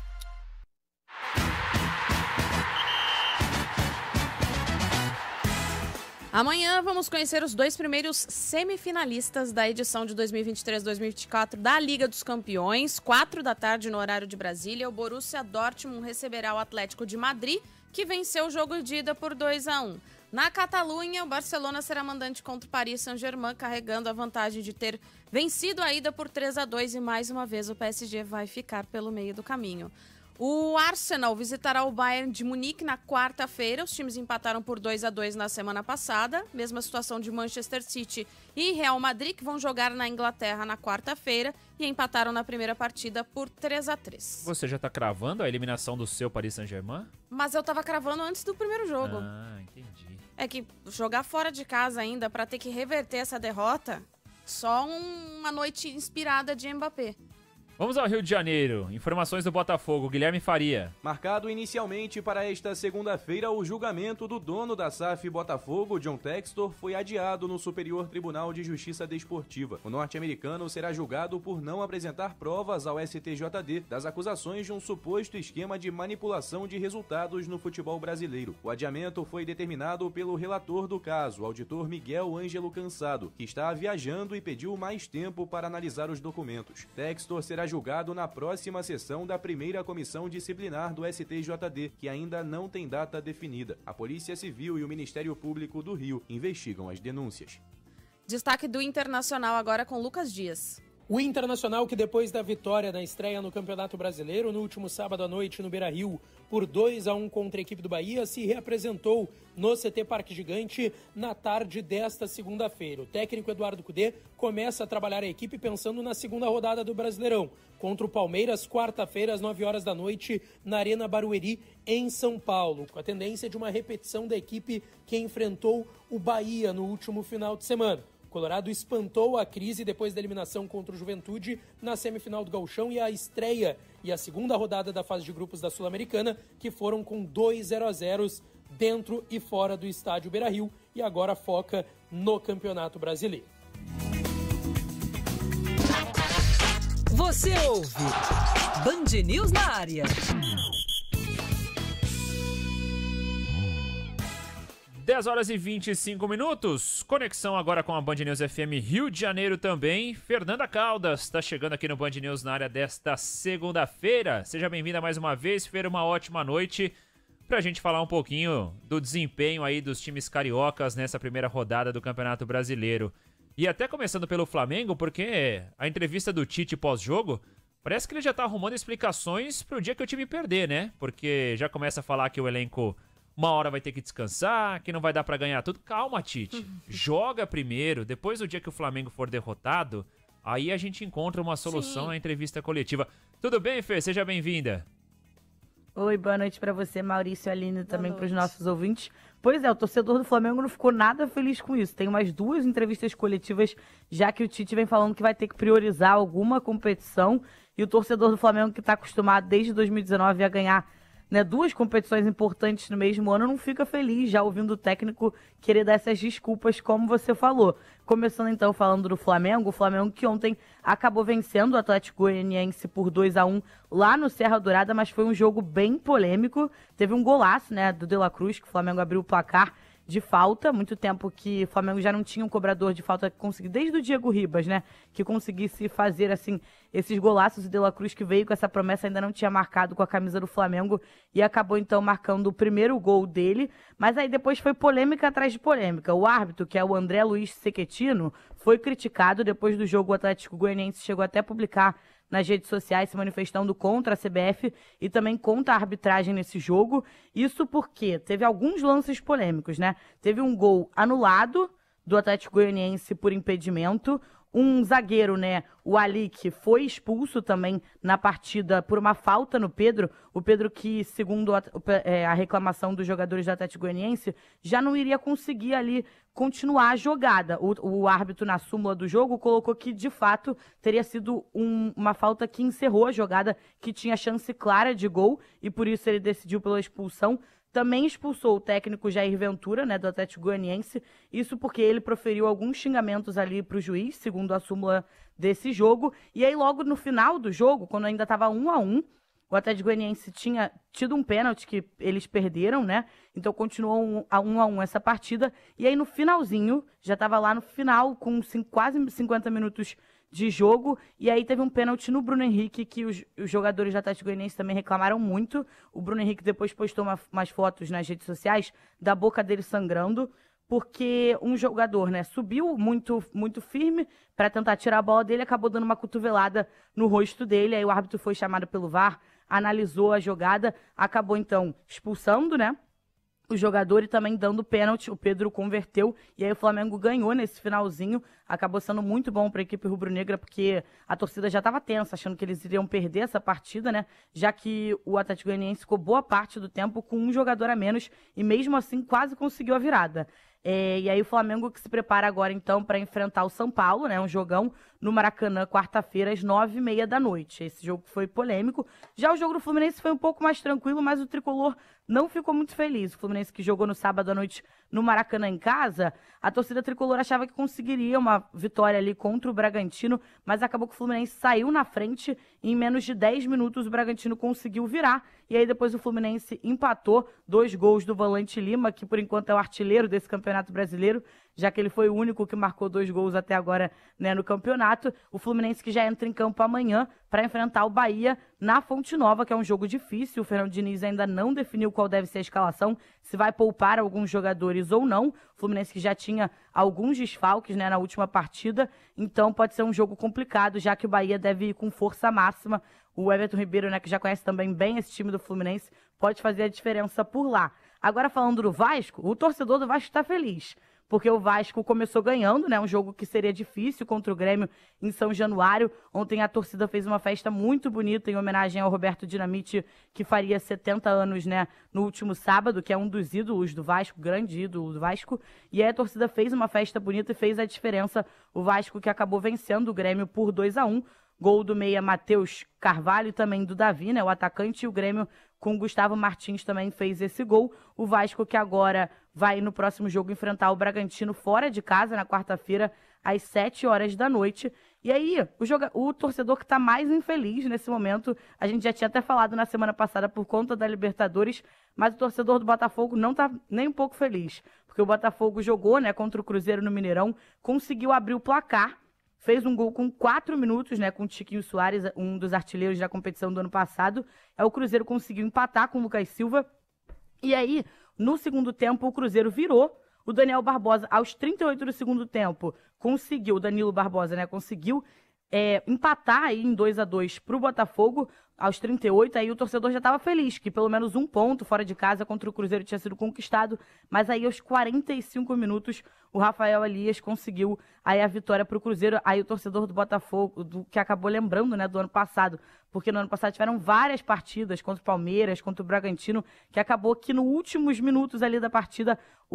Amanhã vamos conhecer os 2 primeiros semifinalistas da edição de 2023-2024 da Liga dos Campeões. 4h no horário de Brasília, o Borussia Dortmund receberá o Atlético de Madrid, que venceu o jogo de ida por 2-1. Na Catalunha, o Barcelona será mandante contra o Paris Saint-Germain, carregando a vantagem de ter vencido a ida por 3-2 e mais uma vez o PSG vai ficar pelo meio do caminho. O Arsenal visitará o Bayern de Munique na quarta-feira. Os times empataram por 2-2 na semana passada. Mesma situação de Manchester City e Real Madrid, que vão jogar na Inglaterra na quarta-feira e empataram na primeira partida por 3-3. Você já está cravando a eliminação do seu Paris Saint-Germain? Mas eu estava cravando antes do primeiro jogo. Ah, entendi. É que jogar fora de casa ainda para ter que reverter essa derrota, só uma noite inspirada de Mbappé. Vamos ao Rio de Janeiro. Informações do Botafogo, Guilherme Faria. Marcado inicialmente para esta segunda-feira, o julgamento do dono da SAF Botafogo, John Textor, foi adiado no Superior Tribunal de Justiça Desportiva. O norte-americano será julgado por não apresentar provas ao STJD das acusações de um suposto esquema de manipulação de resultados no futebol brasileiro. O adiamento foi determinado pelo relator do caso, o auditor Miguel Ângelo Cansado, que está viajando e pediu mais tempo para analisar os documentos. Textor será julgado na próxima sessão da primeira comissão disciplinar do STJD, que ainda não tem data definida. A Polícia Civil e o Ministério Público do Rio investigam as denúncias. Destaque do Internacional agora com Lucas Dias. O Internacional, que depois da vitória na estreia no Campeonato Brasileiro, no último sábado à noite no Beira-Rio, por 2-1 contra a equipe do Bahia, se reapresentou no CT Parque Gigante na tarde desta segunda-feira. O técnico Eduardo Cudê começa a trabalhar a equipe pensando na segunda rodada do Brasileirão, contra o Palmeiras, quarta-feira, às 9h, na Arena Barueri, em São Paulo, com a tendência de uma repetição da equipe que enfrentou o Bahia no último final de semana. Colorado espantou a crise depois da eliminação contra o Juventude na semifinal do Gauchão e a estreia e a segunda rodada da fase de grupos da Sul-Americana, que foram com 2 0-0 dentro e fora do estádio Beira-Rio, e agora foca no Campeonato Brasileiro. Você ouve Band News na área. 10 horas e 25 minutos. Conexão agora com a Band News FM Rio de Janeiro também. Fernanda Caldas está chegando aqui no Band News na área desta segunda-feira. Seja bem-vinda mais uma vez, Fer, uma ótima noite. Pra gente falar um pouquinho do desempenho aí dos times cariocas nessa primeira rodada do Campeonato Brasileiro. E até começando pelo Flamengo, porque a entrevista do Tite pós-jogo, parece que ele já tá arrumando explicações pro dia que o time perder, né? Porque já começa a falar que o elenco uma hora vai ter que descansar, que não vai dar pra ganhar tudo. Calma, Tite. Joga primeiro, depois do dia que o Flamengo for derrotado, aí a gente encontra uma solução na entrevista coletiva. Tudo bem, Fê? Seja bem-vinda. Oi, boa noite pra você, Maurício e Aline, também pros nossos ouvintes. Pois é, o torcedor do Flamengo não ficou nada feliz com isso. Tem umas 2 entrevistas coletivas, já que o Tite vem falando que vai ter que priorizar alguma competição. E o torcedor do Flamengo, que está acostumado desde 2019 a ganhar, né, 2 competições importantes no mesmo ano, não fica feliz já ouvindo o técnico querer dar essas desculpas, como você falou. Começando então falando do Flamengo, o Flamengo que ontem acabou vencendo o Atlético Goianiense por 2-1 lá no Serra Dourada, mas foi um jogo bem polêmico. Teve um golaço, né, do De La Cruz, que o Flamengo abriu o placar de falta, muito tempo que o Flamengo já não tinha um cobrador de falta que conseguisse, desde o Diego Ribas, né, que conseguisse fazer, assim, esses golaços. O De La Cruz, que veio com essa promessa, ainda não tinha marcado com a camisa do Flamengo e acabou, então, marcando o primeiro gol dele, mas aí depois foi polêmica atrás de polêmica. O árbitro, que é o André Luiz Sequetino, foi criticado. Depois do jogo, o Atlético Goianiense chegou até a publicar nas redes sociais se manifestando contra a CBF e também contra a arbitragem nesse jogo. Isso porque teve alguns lances polêmicos, né? Teve um gol anulado do Atlético Goianiense por impedimento. Um zagueiro, né, o Ali, que foi expulso também na partida por uma falta no Pedro. O Pedro que, segundo a reclamação dos jogadores do Atlético Goianiense, já não iria conseguir ali continuar a jogada. O árbitro, na súmula do jogo, colocou que, de fato, teria sido uma falta que encerrou a jogada, que tinha chance clara de gol, e por isso ele decidiu pela expulsão. Também expulsou o técnico Jair Ventura, né, do Atlético Goianiense, isso porque ele proferiu alguns xingamentos ali para o juiz, segundo a súmula desse jogo. E aí, logo no final do jogo, quando ainda estava 1-1, o Atlético Goianiense tinha tido um pênalti que eles perderam, né? Então continuou 1-1 essa partida. E aí, no finalzinho, já estava lá no final, com quase 50 minutos de jogo, e aí teve um pênalti no Bruno Henrique, que os jogadores do Atlético Goianiense também reclamaram muito. O Bruno Henrique depois postou umas fotos nas redes sociais da boca dele sangrando, porque um jogador, né, subiu muito, muito firme para tentar tirar a bola dele, acabou dando uma cotovelada no rosto dele. Aí o árbitro foi chamado pelo VAR, analisou a jogada, acabou então expulsando, né, o jogador e também dando pênalti. O Pedro converteu e aí o Flamengo ganhou nesse finalzinho. Acabou sendo muito bom para a equipe rubro-negra, porque a torcida já estava tensa, achando que eles iriam perder essa partida, né? Já que o Atlético Goianiense ficou boa parte do tempo com um jogador a menos e mesmo assim quase conseguiu a virada. E aí o Flamengo que se prepara agora então para enfrentar o São Paulo, né? Um jogão no Maracanã, quarta-feira, às 9h30 da noite. Esse jogo foi polêmico. Já o jogo do Fluminense foi um pouco mais tranquilo, mas o tricolor não ficou muito feliz. O Fluminense, que jogou no sábado à noite no Maracanã em casa, a torcida tricolor achava que conseguiria uma vitória ali contra o Bragantino, mas acabou que o Fluminense saiu na frente e em menos de 10 minutos o Bragantino conseguiu virar. E aí depois o Fluminense empatou, 2 gols do volante Lima, que por enquanto é o artilheiro desse Campeonato Brasileiro, já que ele foi o único que marcou 2 gols até agora, né, no campeonato. O Fluminense que já entra em campo amanhã para enfrentar o Bahia na Fonte Nova, que é um jogo difícil. O Fernando Diniz ainda não definiu qual deve ser a escalação, se vai poupar alguns jogadores ou não. O Fluminense que já tinha alguns desfalques, né, na última partida, então pode ser um jogo complicado, já que o Bahia deve ir com força máxima. O Everton Ribeiro, né, que já conhece também bem esse time do Fluminense, pode fazer a diferença por lá. Agora falando do Vasco, o torcedor do Vasco está feliz, porque o Vasco começou ganhando, né? Um jogo que seria difícil contra o Grêmio em São Januário. Ontem a torcida fez uma festa muito bonita em homenagem ao Roberto Dinamite, que faria 70 anos, né? No último sábado, que é um dos ídolos do Vasco, grande ídolo do Vasco. E aí a torcida fez uma festa bonita e fez a diferença. O Vasco que acabou vencendo o Grêmio por 2-1. Gol do meia Matheus Carvalho e também do Davi, né? O atacante, e o Grêmio com o Gustavo Martins também fez esse gol. O Vasco que agora vai no próximo jogo enfrentar o Bragantino fora de casa, na quarta-feira, às 7h da noite. E aí, o torcedor que está mais infeliz nesse momento, a gente já tinha até falado na semana passada por conta da Libertadores, mas o torcedor do Botafogo não está nem um pouco feliz, porque o Botafogo jogou, né, contra o Cruzeiro no Mineirão, conseguiu abrir o placar, fez um gol com 4 minutos, né, com o Tiquinho Soares, um dos artilheiros da competição do ano passado. O Cruzeiro conseguiu empatar com o Lucas Silva. E aí, no segundo tempo, o Cruzeiro virou. O Daniel Barbosa, aos 38 do segundo tempo, conseguiu, o Danilo Barbosa, né, conseguiu empatar aí em 2-2 para o Botafogo. Aos 38, aí o torcedor já estava feliz, que pelo menos um ponto fora de casa contra o Cruzeiro tinha sido conquistado, mas aí aos 45 minutos o Rafael Elias conseguiu aí a vitória para o Cruzeiro. Aí o torcedor do Botafogo, que acabou lembrando, né, do ano passado, porque no ano passado tiveram várias partidas contra o Palmeiras, contra o Bragantino, que acabou que nos últimos minutos ali da partida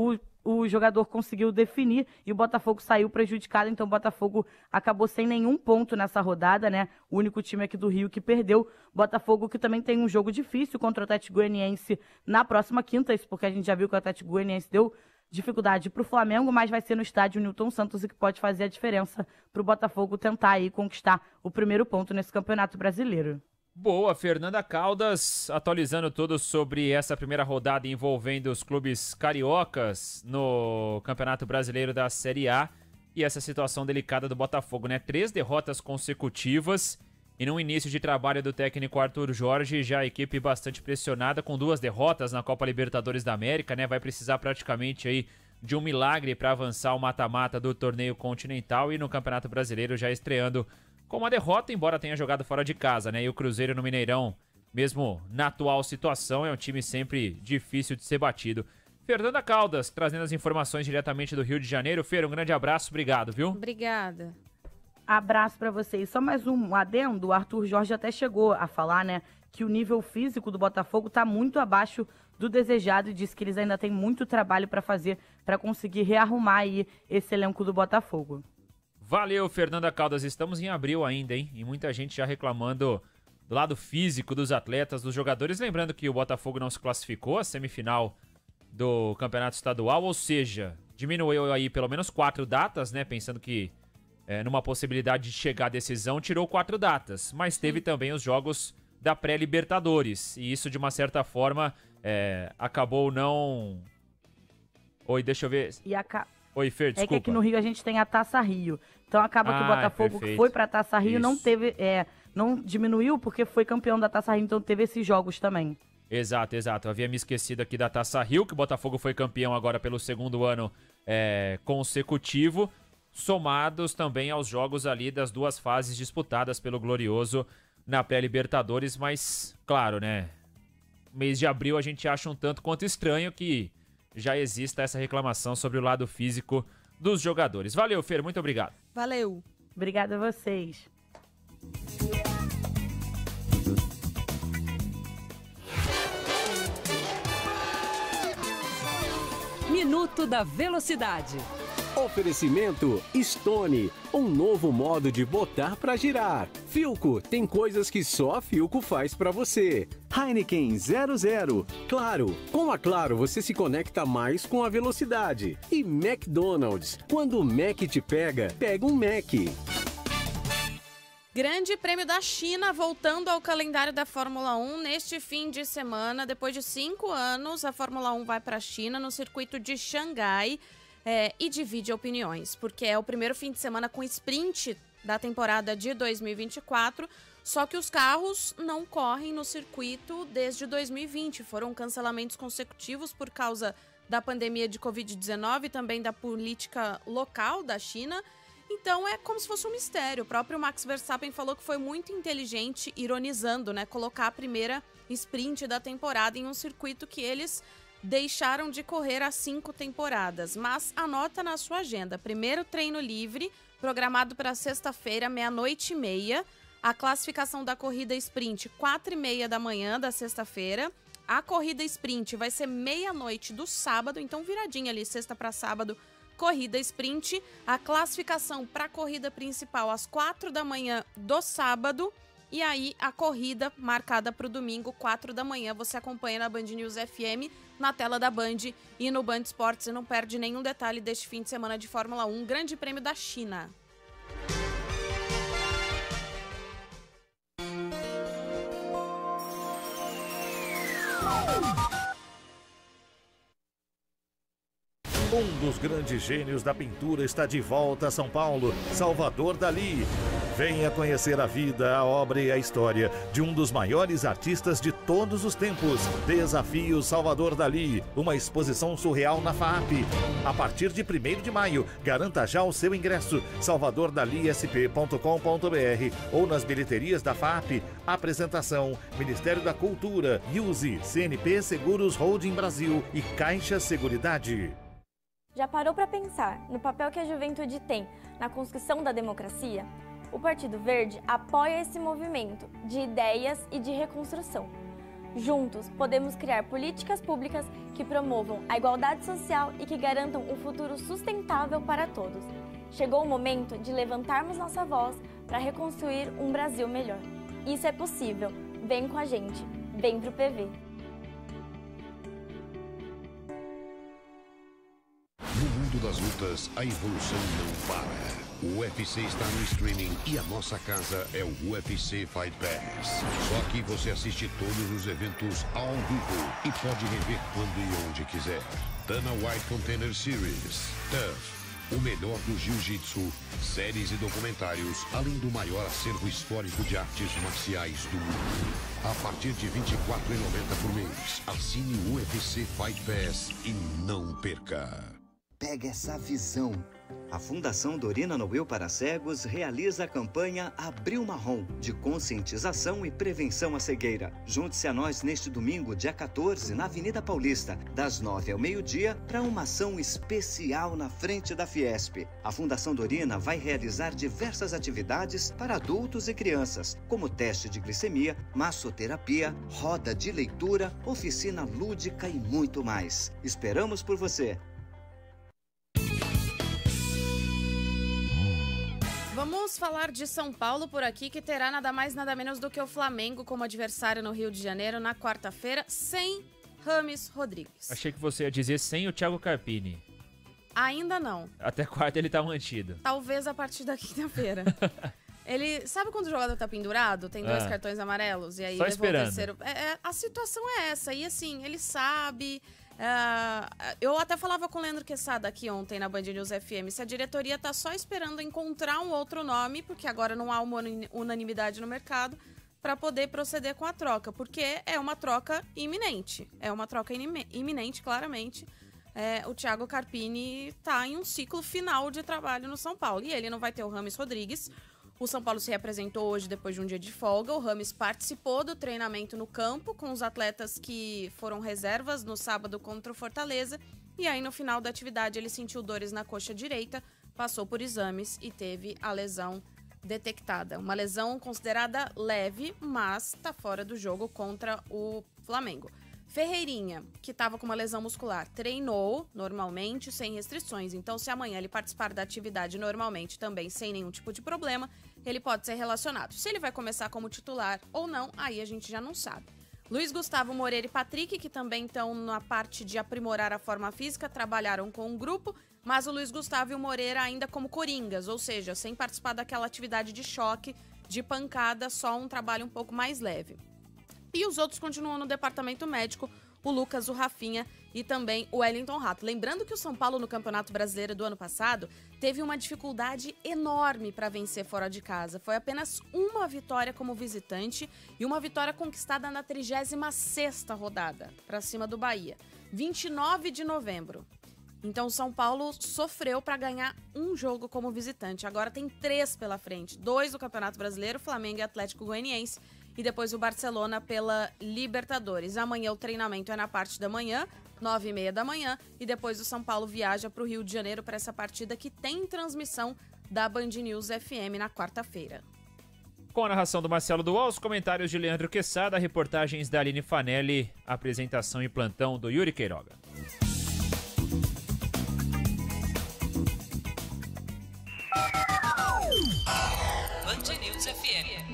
o jogador conseguiu definir e o Botafogo saiu prejudicado. Então o Botafogo acabou sem nenhum ponto nessa rodada, né? O único time aqui do Rio que perdeu. Botafogo que também tem um jogo difícil contra o Atlético Goianiense na próxima quinta, isso porque a gente já viu que o Atlético Goianiense deu dificuldade para o Flamengo, mas vai ser no estádio Newton Santos e que pode fazer a diferença para o Botafogo tentar aí conquistar o primeiro ponto nesse Campeonato Brasileiro. Boa, Fernanda Caldas, atualizando tudo sobre essa primeira rodada envolvendo os clubes cariocas no Campeonato Brasileiro da Série A e essa situação delicada do Botafogo, né? 3 derrotas consecutivas e no início de trabalho do técnico Arthur Jorge, já a equipe bastante pressionada com 2 derrotas na Copa Libertadores da América, né? Vai precisar praticamente aí de um milagre para avançar o mata-mata do torneio continental e no Campeonato Brasileiro já estreando com uma derrota, embora tenha jogado fora de casa, né? E o Cruzeiro no Mineirão, mesmo na atual situação, é um time sempre difícil de ser batido. Fernanda Caldas, trazendo as informações diretamente do Rio de Janeiro. Fer, um grande abraço, obrigado, viu? Obrigada. Abraço pra vocês. Só mais um adendo, o Arthur Jorge até chegou a falar, né, que o nível físico do Botafogo tá muito abaixo do desejado e disse que eles ainda têm muito trabalho para fazer para conseguir rearrumar aí esse elenco do Botafogo. Valeu, Fernanda Caldas. Estamos em abril ainda, hein? E muita gente já reclamando do lado físico dos atletas, dos jogadores. Lembrando que o Botafogo não se classificou à semifinal do Campeonato Estadual, ou seja, diminuiu aí pelo menos 4 datas, né? Pensando que numa possibilidade de chegar à decisão, tirou 4 datas. Mas teve também os jogos da pré-Libertadores. E isso, de uma certa forma, acabou não... Oi, deixa eu ver... Oi, Fer, desculpa. É que aqui no Rio a gente tem a Taça Rio. Então acaba que o Botafogo que foi pra Taça Rio não teve... não diminuiu porque foi campeão da Taça Rio, então teve esses jogos também. Exato. Eu havia me esquecido aqui da Taça Rio, que o Botafogo foi campeão agora pelo 2º ano consecutivo, somados também aos jogos ali das 2 fases disputadas pelo Glorioso na pré-Libertadores, mas, claro, né? Mês de abril a gente acha um tanto quanto estranho que já exista essa reclamação sobre o lado físico dos jogadores. Valeu, Fer, muito obrigado. Valeu. Obrigada a vocês. Minuto da Velocidade. Oferecimento Stone, um novo modo de botar pra girar. Philco, tem coisas que só a Philco faz pra você. Heineken 00, Claro, com a Claro você se conecta mais com a velocidade. E McDonald's, quando o Mac te pega, pega um Mac. Grande Prêmio da China voltando ao calendário da Fórmula 1 neste fim de semana. Depois de 5 anos, a Fórmula 1 vai para a China no circuito de Xangai. E divide opiniões, porque é o primeiro fim de semana com sprint da temporada de 2024, só que os carros não correm no circuito desde 2020. Foram cancelamentos consecutivos por causa da pandemia de Covid-19 e também da política local da China. Então é como se fosse um mistério. O próprio Max Verstappen falou que foi muito inteligente, ironizando, né, colocar a primeira sprint da temporada em um circuito que eles deixaram de correr há 5 temporadas, mas anota na sua agenda. Primeiro treino livre, programado para sexta-feira, 00:30. A classificação da corrida sprint, 4:30 da manhã da sexta-feira. A corrida sprint vai ser 00:00 do sábado, então viradinha ali, sexta para sábado, corrida sprint. A classificação para a corrida principal às 4 da manhã do sábado. E aí a corrida marcada para o domingo, 4 da manhã. Você acompanha na Band News FM, na tela da Band e no Band Esportes. E não perde nenhum detalhe deste fim de semana de Fórmula 1, Grande Prêmio da China. Um dos grandes gênios da pintura está de volta a São Paulo, Salvador Dalí. Venha conhecer a vida, a obra e a história de um dos maiores artistas de todos os tempos. Desafio Salvador Dalí, uma exposição surreal na FAAP. A partir de 1º de maio, garanta já o seu ingresso. salvadordalisp.com.br ou nas bilheterias da FAAP. Apresentação: Ministério da Cultura, Use, CNP Seguros Holding Brasil e Caixa Seguridade. Já parou para pensar no papel que a juventude tem na construção da democracia? O Partido Verde apoia esse movimento de ideias e de reconstrução. Juntos, podemos criar políticas públicas que promovam a igualdade social e que garantam um futuro sustentável para todos. Chegou o momento de levantarmos nossa voz para reconstruir um Brasil melhor. Isso é possível. Vem com a gente. Vem pro PV. No mundo das lutas, a evolução não para. O UFC está no streaming e a nossa casa é o UFC Fight Pass. Só aqui você assiste todos os eventos ao vivo e pode rever quando e onde quiser. Dana White Contender Series, TUF, o melhor do jiu-jitsu, séries e documentários, além do maior acervo histórico de artes marciais do mundo. A partir de R$ 24,90 por mês, assine o UFC Fight Pass e não perca. Pega essa visão. A Fundação Dorina Noel para Cegos realiza a campanha Abril Marrom, de conscientização e prevenção à cegueira. Junte-se a nós neste domingo, dia 14, na Avenida Paulista, das 9 ao meio-dia, para uma ação especial na frente da Fiesp. A Fundação Dorina vai realizar diversas atividades para adultos e crianças, como teste de glicemia, massoterapia, roda de leitura, oficina lúdica e muito mais. Esperamos por você! Vamos falar de São Paulo por aqui, que terá nada mais nada menos do que o Flamengo como adversário no Rio de Janeiro na quarta-feira, sem Rames Rodrigues. Achei que você ia dizer sem o Thiago Carpini. Ainda não. Até quarta ele tá mantido. Talvez a partir da quinta-feira. Ele sabe quando o jogador tá pendurado, tem 2 cartões amarelos e aí só levou esperando. O terceiro. A situação é essa, e assim, ele sabe. Eu até falava com o Leandro Quesada aqui ontem na Band News FM, se a diretoria tá só esperando encontrar um outro nome, porque agora não há uma unanimidade no mercado, para poder proceder com a troca, porque é uma troca iminente. É uma troca iminente, claramente. O Thiago Carpini tá em um ciclo final de trabalho no São Paulo, e ele não vai ter o Rames Rodrigues. O São Paulo se representou hoje depois de um dia de folga. O Rames participou do treinamento no campo com os atletas que foram reservas no sábado contra o Fortaleza. E aí, no final da atividade, ele sentiu dores na coxa direita, passou por exames e teve a lesão detectada. Uma lesão considerada leve, mas está fora do jogo contra o Flamengo. Ferreirinha, que estava com uma lesão muscular, treinou normalmente, sem restrições. Então, se amanhã ele participar da atividade normalmente, também sem nenhum tipo de problema, ele pode ser relacionado. Se ele vai começar como titular ou não, aí a gente já não sabe. Luiz Gustavo, Moreira e Patrick, que também estão na parte de aprimorar a forma física, trabalharam com um grupo, mas o Luiz Gustavo e o Moreira ainda como coringas, ou seja, sem participar daquela atividade de choque, de pancada, só um trabalho um pouco mais leve. E os outros continuam no departamento médico, o Lucas, o Rafinha e também o Wellington Rato. Lembrando que o São Paulo no Campeonato Brasileiro do ano passado teve uma dificuldade enorme para vencer fora de casa. Foi apenas uma vitória como visitante e uma vitória conquistada na 36ª rodada, para cima do Bahia, 29 de novembro. Então o São Paulo sofreu para ganhar um jogo como visitante. Agora tem 3 pela frente, 2 do Campeonato Brasileiro, Flamengo e Atlético Goianiense, e depois o Barcelona pela Libertadores. Amanhã o treinamento é na parte da manhã, 9h30 da manhã, e depois o São Paulo viaja para o Rio de Janeiro para essa partida que tem transmissão da Band News FM na quarta-feira. Com a narração do Marcelo Dual, os comentários de Leandro Quesada, reportagens da Aline Fanelli, apresentação e plantão do Yuri Queiroga. Band News FM.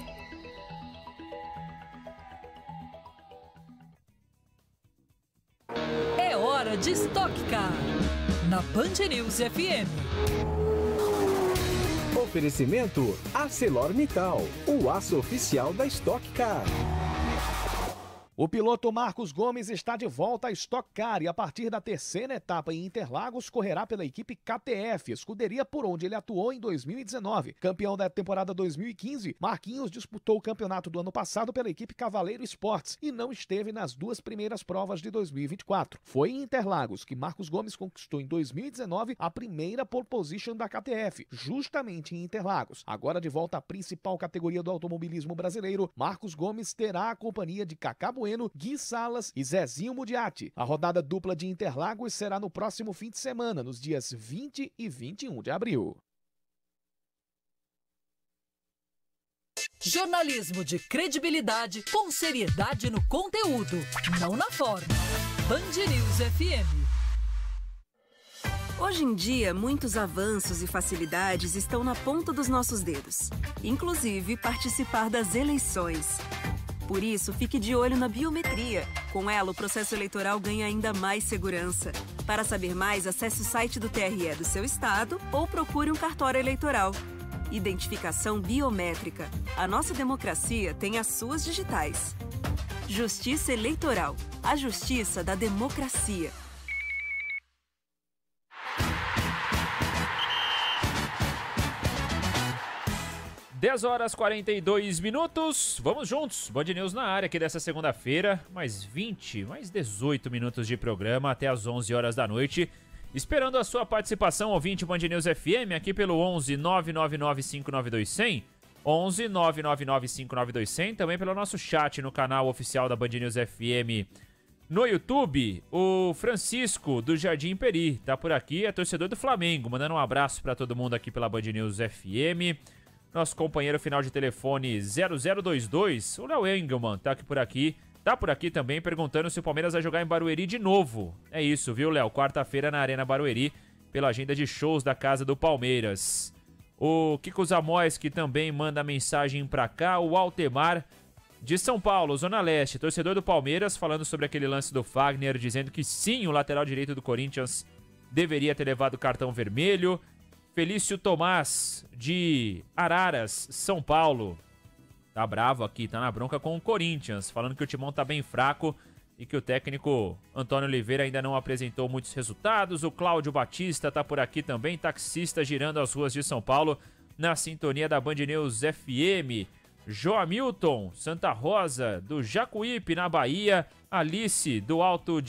É hora de Stock Car, na Band News FM. Oferecimento ArcelorMittal, o aço oficial da Stock Car. O piloto Marcos Gomes está de volta à Stock Car e a partir da terceira etapa em Interlagos correrá pela equipe KTF, escuderia por onde ele atuou em 2019. Campeão da temporada 2015, Marquinhos disputou o campeonato do ano passado pela equipe Cavaleiro Esportes e não esteve nas duas primeiras provas de 2024. Foi em Interlagos que Marcos Gomes conquistou em 2019 a primeira pole position da KTF, justamente em Interlagos. Agora de volta à principal categoria do automobilismo brasileiro, Marcos Gomes terá a companhia de Cacá Bueno, Gui Salas e Zezinho Mudiati. A rodada dupla de Interlagos será no próximo fim de semana, nos dias 20 e 21 de abril. Jornalismo de credibilidade com seriedade no conteúdo, não na forma. Band News FM. Hoje em dia, muitos avanços e facilidades estão na ponta dos nossos dedos, inclusive participar das eleições. Por isso, fique de olho na biometria. Com ela, o processo eleitoral ganha ainda mais segurança. Para saber mais, acesse o site do TRE do seu estado ou procure um cartório eleitoral. Identificação biométrica. A nossa democracia tem as suas digitais. Justiça Eleitoral. A justiça da democracia. 10h42. Vamos juntos. Band News na área aqui dessa segunda-feira. Mais 18 minutos de programa até as 11 horas da noite. Esperando a sua participação, ouvinte Band News FM, aqui pelo 11 999 592 100. 11 999 592 100. Também pelo nosso chat no canal oficial da Band News FM no YouTube. O Francisco do Jardim Peri tá por aqui, é torcedor do Flamengo. Mandando um abraço para todo mundo aqui pela Band News FM. Nosso companheiro final de telefone 0022, o Léo Engelman, tá por aqui também perguntando se o Palmeiras vai jogar em Barueri de novo. É isso, viu, Léo? Quarta-feira na Arena Barueri, pela agenda de shows da Casa do Palmeiras. O Kiko Zamoyski também manda mensagem pra cá. O Altemar de São Paulo, Zona Leste, torcedor do Palmeiras, falando sobre aquele lance do Fagner, dizendo que sim, o lateral direito do Corinthians deveria ter levado cartão vermelho. Felício Tomás, de Araras, São Paulo. Tá bravo aqui, tá na bronca com o Corinthians, falando que o timão tá bem fraco e que o técnico Antônio Oliveira ainda não apresentou muitos resultados. O Cláudio Batista tá por aqui também, taxista girando as ruas de São Paulo, na sintonia da Band News FM. Joamilton, Santa Rosa, do Jacuípe, na Bahia. Alice, do Alto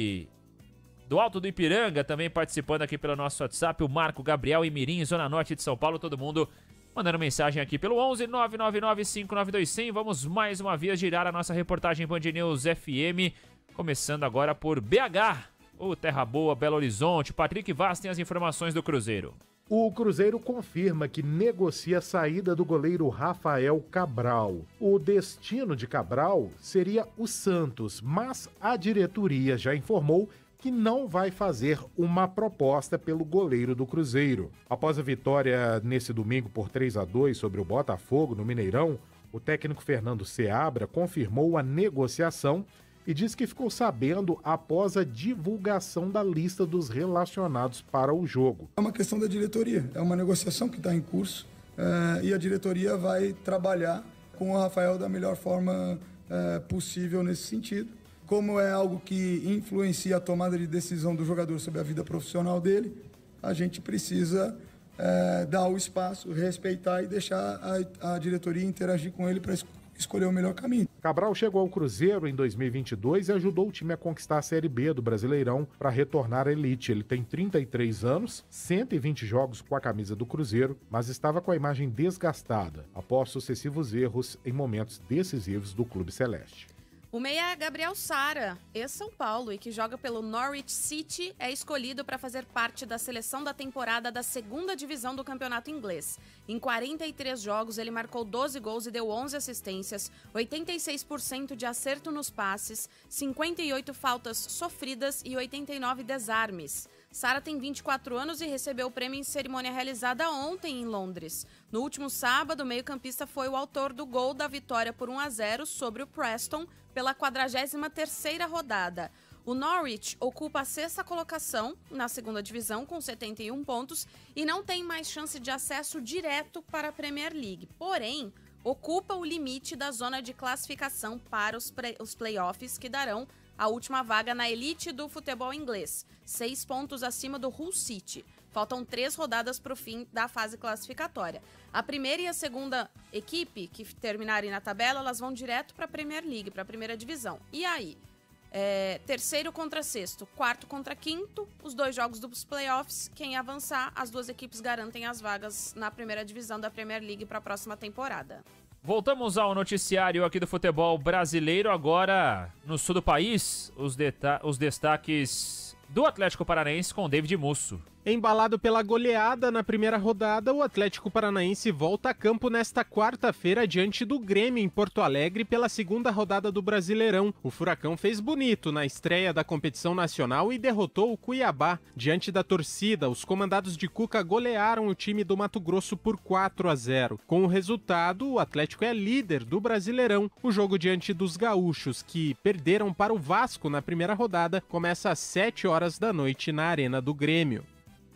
do Ipiranga, também participando aqui pelo nosso WhatsApp. O Marco Gabriel e Mirim, Zona Norte de São Paulo, todo mundo mandando mensagem aqui pelo 11 999 592 100. Vamos mais uma vez girar a nossa reportagem Band News FM, começando agora por BH, o Terra Boa, Belo Horizonte. Patrick Vaz tem as informações do Cruzeiro. O Cruzeiro confirma que negocia a saída do goleiro Rafael Cabral. O destino de Cabral seria o Santos, mas a diretoria já informou que não vai fazer uma proposta pelo goleiro do Cruzeiro. Após a vitória nesse domingo por 3-2 sobre o Botafogo no Mineirão, o técnico Fernando Seabra confirmou a negociação e disse que ficou sabendo após a divulgação da lista dos relacionados para o jogo. É uma questão da diretoria, é uma negociação que está em curso e a diretoria vai trabalhar com o Rafael da melhor forma possível nesse sentido. Como é algo que influencia a tomada de decisão do jogador sobre a vida profissional dele, a gente precisa dar o espaço, respeitar e deixar a diretoria interagir com ele para escolher o melhor caminho. Cabral chegou ao Cruzeiro em 2022 e ajudou o time a conquistar a Série B do Brasileirão para retornar à elite. Ele tem 33 anos, 120 jogos com a camisa do Cruzeiro, mas estava com a imagem desgastada após sucessivos erros em momentos decisivos do clube celeste. O meia é Gabriel Sara, ex-São Paulo e que joga pelo Norwich City, é escolhido para fazer parte da seleção da temporada da 2ª divisão do campeonato inglês. Em 43 jogos, ele marcou 12 gols e deu 11 assistências, 86% de acerto nos passes, 58 faltas sofridas e 89 desarmes. Sara tem 24 anos e recebeu o prêmio em cerimônia realizada ontem em Londres. No último sábado, o meio-campista foi o autor do gol da vitória por 1-0 sobre o Preston pela 43ª rodada. O Norwich ocupa a 6ª colocação na 2ª divisão com 71 pontos e não tem mais chance de acesso direto para a Premier League. Porém, ocupa o limite da zona de classificação para os playoffs que darão a última vaga na elite do futebol inglês, 6 pontos acima do Hull City. Faltam 3 rodadas para o fim da fase classificatória. A primeira e a segunda equipe que terminarem na tabela, elas vão direto para a Premier League, para a primeira divisão. E aí? Terceiro contra sexto, quarto contra quinto, os 2 jogos dos playoffs. Quem avançar, as 2 equipes garantem as vagas na primeira divisão da Premier League para a próxima temporada. Voltamos ao noticiário aqui do futebol brasileiro. Agora, no sul do país, os destaques do Atlético Paranaense com David Musso. Embalado pela goleada na primeira rodada, o Atlético Paranaense volta a campo nesta quarta-feira diante do Grêmio em Porto Alegre pela 2ª rodada do Brasileirão. O Furacão fez bonito na estreia da competição nacional e derrotou o Cuiabá. Diante da torcida, os comandados de Cuca golearam o time do Mato Grosso por 4-0. Com o resultado, o Atlético é líder do Brasileirão. O jogo diante dos gaúchos, que perderam para o Vasco na primeira rodada, começa às 7 horas da noite na Arena do Grêmio.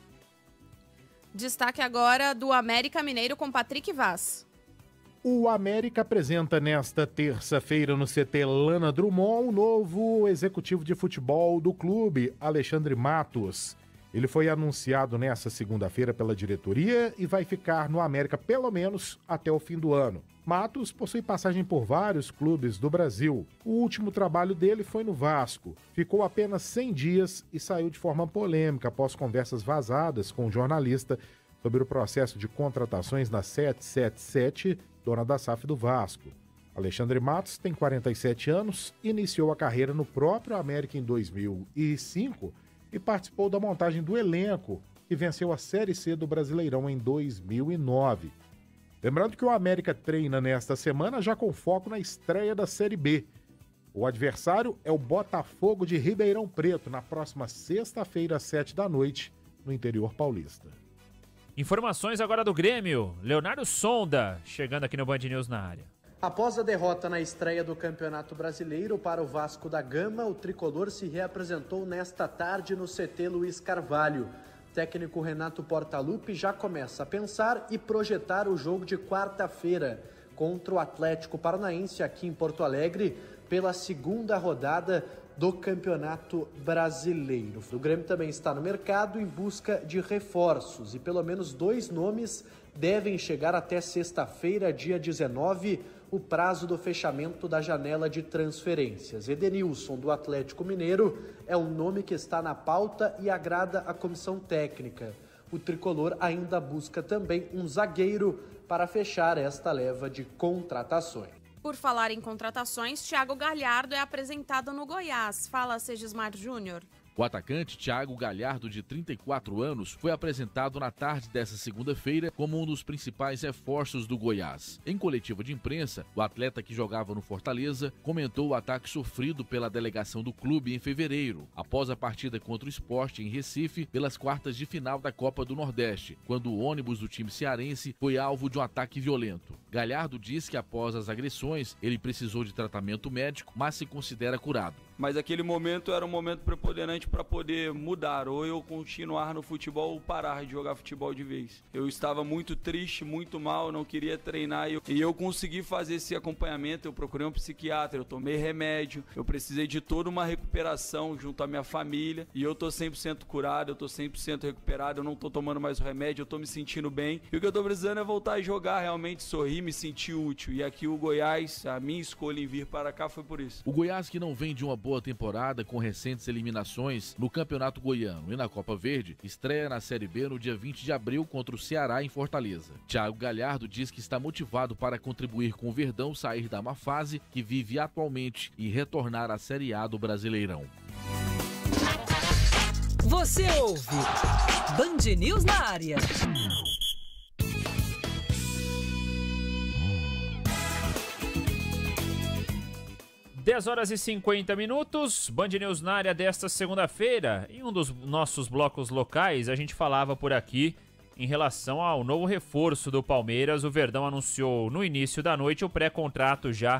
Destaque agora do América Mineiro com Patrick Vaz. O América apresenta nesta terça-feira no CT Lana Drummond o novo executivo de futebol do clube, Alexandre Matos. Ele foi anunciado nesta segunda-feira pela diretoria e vai ficar no América pelo menos até o fim do ano. Matos possui passagem por vários clubes do Brasil. O último trabalho dele foi no Vasco. Ficou apenas 100 dias e saiu de forma polêmica após conversas vazadas com um jornalista sobre o processo de contratações na 777, dona da SAF do Vasco. Alexandre Matos tem 47 anos, iniciou a carreira no próprio América em 2005 e participou da montagem do elenco, que venceu a Série C do Brasileirão em 2009. Lembrando que o América treina nesta semana já com foco na estreia da Série B. O adversário é o Botafogo de Ribeirão Preto, na próxima sexta-feira às 7 da noite, no interior paulista. Informações agora do Grêmio. Leonardo Sonda, chegando aqui no Band News na área. Após a derrota na estreia do Campeonato Brasileiro para o Vasco da Gama, o tricolor se reapresentou nesta tarde no CT Luiz Carvalho. O técnico Renato Portaluppi já começa a pensar e projetar o jogo de quarta-feira contra o Atlético Paranaense aqui em Porto Alegre pela 2ª rodada do Campeonato Brasileiro. O Grêmio também está no mercado em busca de reforços e pelo menos 2 nomes devem chegar até sexta-feira, dia 19, o prazo do fechamento da janela de transferências. Edenilson, do Atlético Mineiro, é um nome que está na pauta e agrada a comissão técnica. O tricolor ainda busca também um zagueiro para fechar esta leva de contratações. Por falar em contratações, Thiago Galhardo é apresentado no Goiás. Fala, Segismar Júnior. O atacante Thiago Galhardo, de 34 anos, foi apresentado na tarde desta segunda-feira como um dos principais reforços do Goiás. Em coletiva de imprensa, o atleta que jogava no Fortaleza comentou o ataque sofrido pela delegação do clube em fevereiro, após a partida contra o Sport em Recife, pelas quartas de final da Copa do Nordeste, quando o ônibus do time cearense foi alvo de um ataque violento. Galhardo diz que após as agressões, ele precisou de tratamento médico, mas se considera curado. mas aquele momento era um momento preponderante para poder mudar, ou eu continuar no futebol ou parar de jogar futebol de vez. Eu estava muito triste, muito mal, não queria treinar e eu consegui fazer esse acompanhamento. Eu procurei um psiquiatra, eu tomei remédio, eu precisei de toda uma recuperação junto à minha família e eu tô 100% curado, eu tô 100% recuperado, eu não tô tomando mais o remédio, eu tô me sentindo bem e o que eu tô precisando é voltar a jogar, realmente sorrir, me sentir útil. E aqui o Goiás, a minha escolha em vir para cá foi por isso. O Goiás, que não vem de uma boa temporada com recentes eliminações no Campeonato Goiano e na Copa Verde, estreia na Série B no dia 20 de abril contra o Ceará em Fortaleza. Thiago Galhardo diz que está motivado para contribuir com o Verdão sair da má fase que vive atualmente e retornar à Série A do Brasileirão. Você ouve Band News na área. Horas e 50 minutos, Band News na área desta segunda-feira. Em um dos nossos blocos locais, a gente falava por aqui em relação ao novo reforço do Palmeiras. O Verdão anunciou no início da noite o pré-contrato já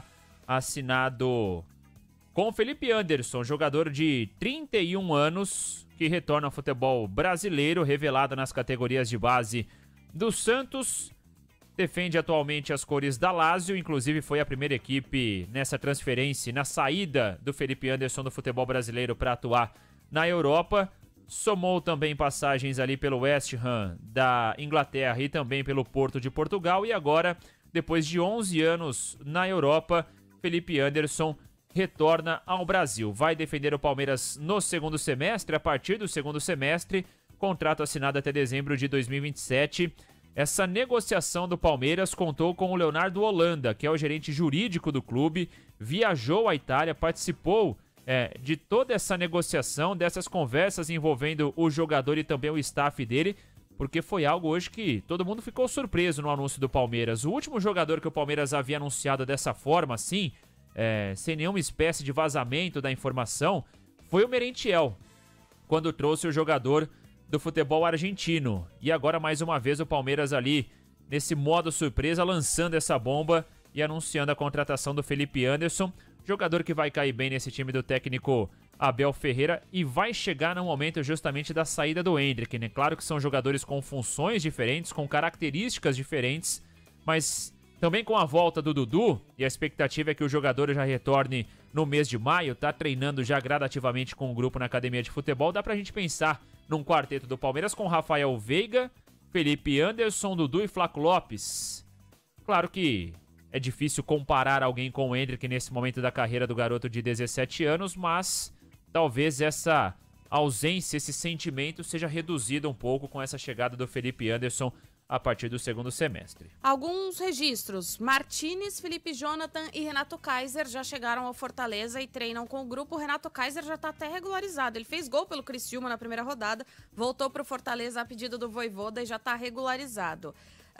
assinado com Felipe Anderson, jogador de 31 anos, que retorna ao futebol brasileiro, revelado nas categorias de base do Santos. Defende atualmente as cores da Lazio, inclusive foi a primeira equipe nessa transferência, na saída do Felipe Anderson do futebol brasileiro para atuar na Europa. Somou também passagens ali pelo West Ham da Inglaterra e também pelo Porto de Portugal. E agora, depois de 11 anos na Europa, Felipe Anderson retorna ao Brasil. Vai defender o Palmeiras no segundo semestre, a partir do segundo semestre, contrato assinado até dezembro de 2027. Essa negociação do Palmeiras contou com o Leonardo Holanda, que é o gerente jurídico do clube, viajou à Itália, participou de toda essa negociação, dessas conversas envolvendo o jogador e também o staff dele, porque foi algo hoje que todo mundo ficou surpreso no anúncio do Palmeiras. O último jogador que o Palmeiras havia anunciado dessa forma, assim, sem nenhuma espécie de vazamento da informação, foi o Merentiel, quando trouxe o jogador do futebol argentino. E agora, mais uma vez, o Palmeiras ali, nesse modo surpresa, lançando essa bomba e anunciando a contratação do Felipe Anderson, jogador que vai cair bem nesse time do técnico Abel Ferreira e vai chegar no momento justamente da saída do Endrick, né? Claro que são jogadores com funções diferentes, com características diferentes, mas também com a volta do Dudu, e a expectativa é que o jogador já retorne no mês de maio, tá treinando já gradativamente com o grupo na academia de futebol, dá pra gente pensar num quarteto do Palmeiras com Rafael Veiga, Felipe Anderson, Dudu e Flaco Lopes. Claro que é difícil comparar alguém com o Endrick nesse momento da carreira do garoto de 17 anos, mas talvez essa ausência, esse sentimento seja reduzido um pouco com essa chegada do Felipe Anderson a partir do segundo semestre. Alguns registros. Martínez, Felipe Jonathan e Renato Kaiser já chegaram ao Fortaleza e treinam com o grupo. O Renato Kaiser já está até regularizado. Ele fez gol pelo Criciúma na primeira rodada, voltou para o Fortaleza a pedido do Vojvoda e já está regularizado.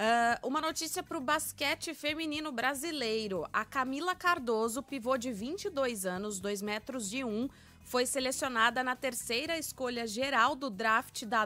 Uma notícia para o basquete feminino brasileiro. A Camila Cardoso, pivô de 22 anos, 2 metros de 1, foi selecionada na terceira escolha geral do draft da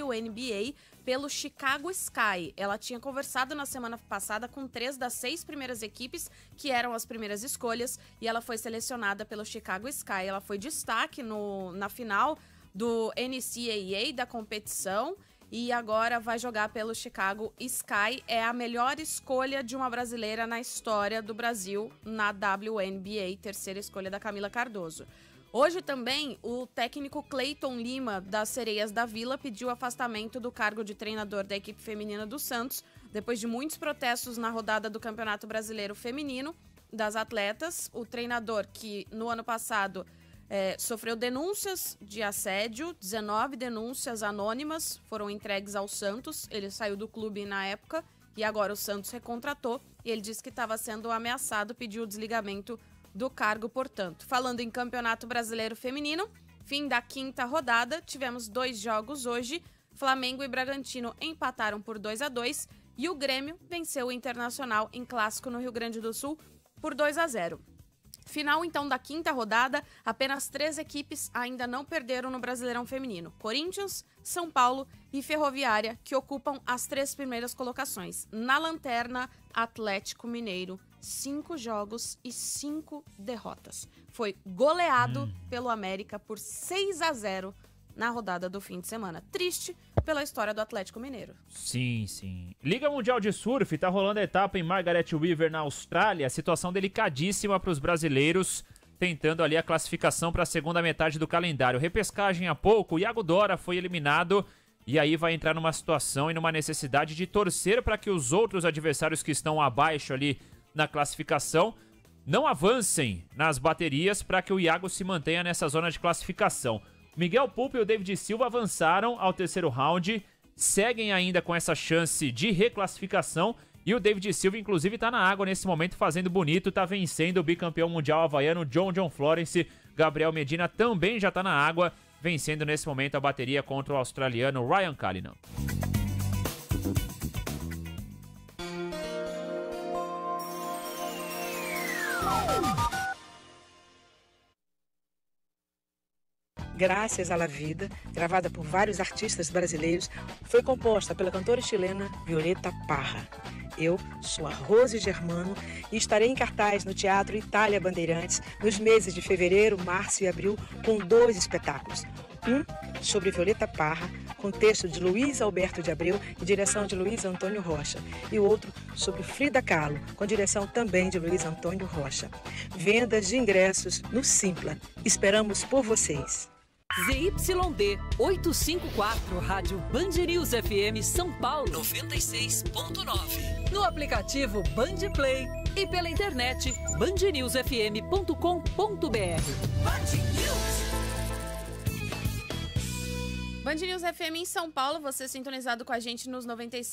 WNBA pelo Chicago Sky. Ela tinha conversado na semana passada com 3 das 6 primeiras equipes, que eram as primeiras escolhas, e ela foi selecionada pelo Chicago Sky. Ela foi destaque na final do NCAA da competição e agora vai jogar pelo Chicago Sky. É a melhor escolha de uma brasileira na história do Brasil na WNBA, terceira escolha da Camila Cardoso. Hoje também, o técnico Cleiton Lima, das Sereias da Vila, pediu afastamento do cargo de treinador da equipe feminina do Santos, depois de muitos protestos na rodada do Campeonato Brasileiro Feminino das atletas. O treinador, que no ano passado sofreu denúncias de assédio, 19 denúncias anônimas foram entregues ao Santos. Ele saiu do clube na época e agora o Santos recontratou e ele disse que estava sendo ameaçado, pediu o desligamento do cargo, portanto. Falando em Campeonato Brasileiro Feminino, fim da 5ª rodada, tivemos 2 jogos hoje. Flamengo e Bragantino empataram por 2-2 e o Grêmio venceu o Internacional em clássico no Rio Grande do Sul por 2-0. Final, então, da 5ª rodada, apenas 3 equipes ainda não perderam no Brasileirão Feminino. Corinthians, São Paulo e Ferroviária, que ocupam as 3 primeiras colocações. Na lanterna, Atlético Mineiro 5 jogos e 5 derrotas. Foi goleado pelo América por 6-0 na rodada do fim de semana. Triste pela história do Atlético Mineiro. Sim, sim. Liga Mundial de Surf, tá rolando a etapa em Margaret River, na Austrália. Situação delicadíssima para os brasileiros, tentando ali a classificação para a segunda metade do calendário. Repescagem há pouco, o Iago Dora foi eliminado e aí vai entrar numa situação e numa necessidade de torcer para que os outros adversários que estão abaixo ali na classificação não avancem nas baterias para que o Iago se mantenha nessa zona de classificação. Miguel Pulpo e o David Silva avançaram ao terceiro round, seguem ainda com essa chance de reclassificação e o David Silva inclusive está na água nesse momento fazendo bonito, está vencendo o bicampeão mundial havaiano John Florence. Gabriel Medina também já está na água, vencendo nesse momento a bateria contra o australiano Ryan Callinan. Graças à La Vida, gravada por vários artistas brasileiros, foi composta pela cantora chilena Violeta Parra. Eu sou a Rose Germano e estarei em cartaz no Teatro Itália Bandeirantes nos meses de fevereiro, março e abril com 2 espetáculos. Um sobre Violeta Parra, com texto de Luiz Alberto de Abreu e direção de Luiz Antônio Rocha. E o outro sobre Frida Kahlo, com direção também de Luiz Antônio Rocha. Vendas de ingressos no Simpla. Esperamos por vocês. ZYD 854, Rádio Band News FM São Paulo 96.9. No aplicativo Band Play e pela internet bandnewsfm.com.br. Band News. Band News FM em São Paulo, você sintonizado com a gente nos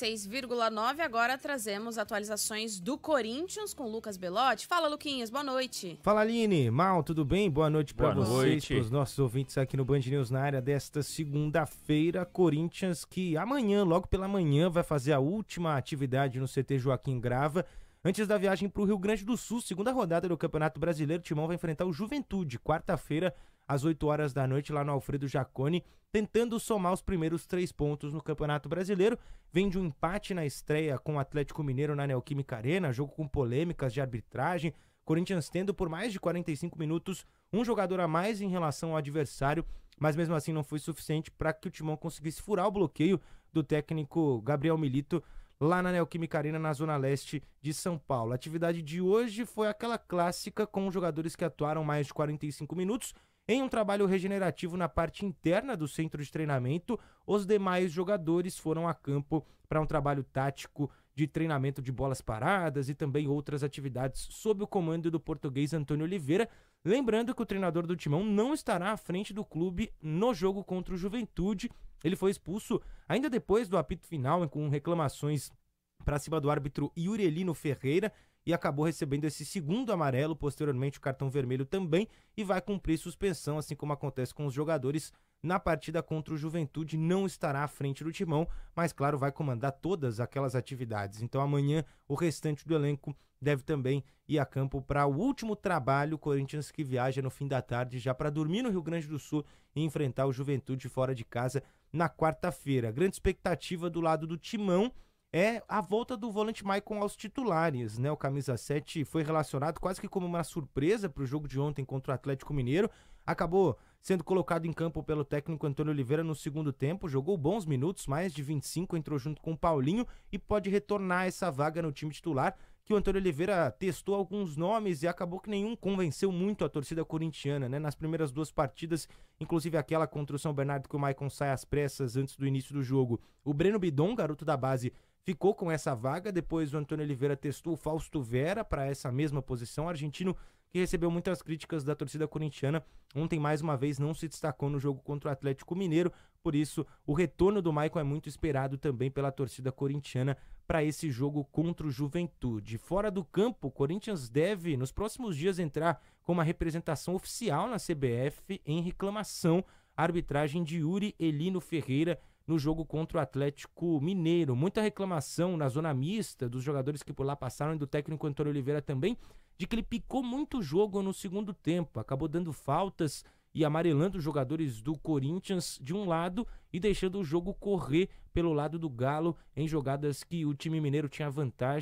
96,9. Agora trazemos atualizações do Corinthians com Lucas Belotti. Fala, Luquinhas, boa noite. Fala, Aline. Mal, tudo bem? Boa noite para vocês, para os nossos ouvintes aqui no Band News na área desta segunda-feira. Corinthians que amanhã, logo pela manhã, vai fazer a última atividade no CT Joaquim Grava. Antes da viagem para o Rio Grande do Sul, segunda rodada do Campeonato Brasileiro, o Timão vai enfrentar o Juventude, quarta-feira, às 8 horas da noite, lá no Alfredo Jaconi, tentando somar os primeiros 3 pontos no Campeonato Brasileiro. Vem de um empate na estreia com o Atlético Mineiro na Neoquímica Arena, jogo com polêmicas de arbitragem, Corinthians tendo por mais de 45 minutos um jogador a mais em relação ao adversário, mas mesmo assim não foi suficiente para que o Timão conseguisse furar o bloqueio do técnico Gabriel Milito, lá na Neoquímica Arena, na Zona Leste de São Paulo. A atividade de hoje foi aquela clássica com jogadores que atuaram mais de 45 minutos, em um trabalho regenerativo na parte interna do centro de treinamento. Os demais jogadores foram a campo para um trabalho tático de treinamento de bolas paradas e também outras atividades sob o comando do português Antônio Oliveira. Lembrando que o treinador do Timão não estará à frente do clube no jogo contra o Juventude. Ele foi expulso ainda depois do apito final, com reclamações para cima do árbitro Yuri Elino Ferreira, e acabou recebendo esse segundo amarelo, posteriormente o cartão vermelho também, e vai cumprir suspensão, assim como acontece com os jogadores na partida contra o Juventude. Não estará à frente do Timão, mas claro, vai comandar todas aquelas atividades. Então amanhã o restante do elenco deve também ir a campo para o último trabalho. Corinthians que viaja no fim da tarde já para dormir no Rio Grande do Sul e enfrentar o Juventude fora de casa na quarta-feira. Grande expectativa do lado do Timão é a volta do volante Maicon aos titulares, né? O camisa 7 foi relacionado quase que como uma surpresa para o jogo de ontem contra o Atlético Mineiro. Acabou sendo colocado em campo pelo técnico Antônio Oliveira no segundo tempo, jogou bons minutos, mais de 25, entrou junto com o Paulinho e pode retornar essa vaga no time titular, que o Antônio Oliveira testou alguns nomes e acabou que nenhum convenceu muito a torcida corintiana, né? Nas primeiras 2 partidas, inclusive aquela contra o São Bernardo, que o Maicon sai às pressas antes do início do jogo. O Breno Bidon, garoto da base, ficou com essa vaga. Depois o Antônio Oliveira testou o Fausto Vera para essa mesma posição, argentino que recebeu muitas críticas da torcida corintiana. Ontem, mais uma vez, não se destacou no jogo contra o Atlético Mineiro, por isso o retorno do Maicon é muito esperado também pela torcida corintiana para esse jogo contra o Juventude. Fora do campo, o Corinthians deve, nos próximos dias, entrar com uma representação oficial na CBF em reclamação à arbitragem de Yuri Elino Ferreira no jogo contra o Atlético Mineiro. Muita reclamação na zona mista dos jogadores que por lá passaram e do técnico Antônio Oliveira também, de que ele picou muito o jogo no segundo tempo, acabou dando faltas e amarelando os jogadores do Corinthians de um lado e deixando o jogo correr pelo lado do Galo em jogadas que o time mineiro tinha vantagem.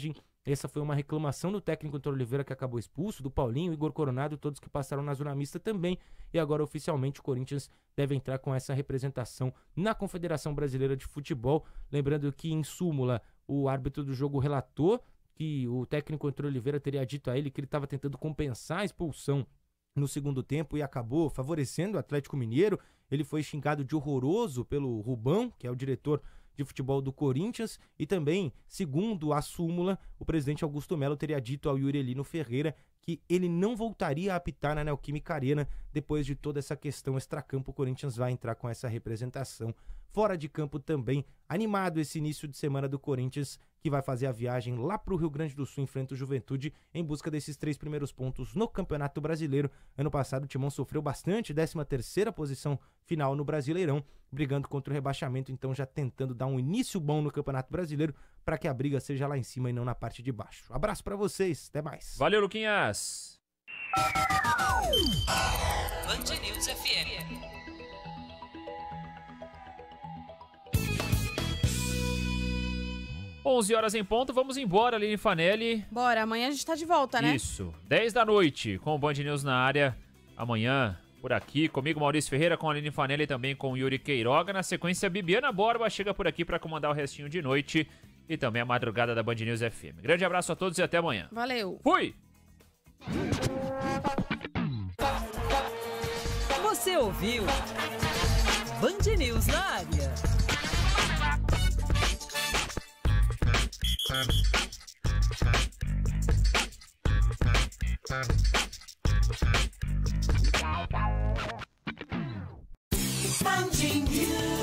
Essa foi uma reclamação do técnico Antônio Oliveira, que acabou expulso, do Paulinho, Igor Coronado, todos que passaram na zona mista também. E agora, oficialmente, o Corinthians deve entrar com essa representação na Confederação Brasileira de Futebol. Lembrando que, em súmula, o árbitro do jogo relatou que o técnico Antônio Oliveira teria dito a ele que ele estava tentando compensar a expulsão no segundo tempo e acabou favorecendo o Atlético Mineiro. Ele foi xingado de horroroso pelo Rubão, que é o diretor de futebol do Corinthians, e também, segundo a súmula, o presidente Augusto Melo teria dito ao Yuri Elino Ferreira que ele não voltaria a apitar na Neoquímica Arena depois de toda essa questão extracampo. O Corinthians vai entrar com essa representação. Fora de campo também, animado esse início de semana do Corinthians, que vai fazer a viagem lá para o Rio Grande do Sul, enfrenta o Juventude, em busca desses 3 primeiros pontos no Campeonato Brasileiro. Ano passado o Timão sofreu bastante, 13ª posição final no Brasileirão, brigando contra o rebaixamento, então já tentando dar um início bom no Campeonato Brasileiro, para que a briga seja lá em cima e não na parte de baixo. Abraço para vocês, até mais. Valeu, Luquinhas. Band News FM. Onze horas em ponto, vamos embora, Aline Fanelli. Bora, amanhã a gente tá de volta, né? Isso, 10 da noite, com o Band News na área. Amanhã, por aqui, comigo, Maurício Ferreira, com a Aline Fanelli e também com o Yuri Queiroga. Na sequência, Bibiana Borba chega por aqui para comandar o restinho de noite e também a madrugada da Band News FM. Grande abraço a todos e até amanhã. Valeu. Fui! Você ouviu Band News na área. Band News.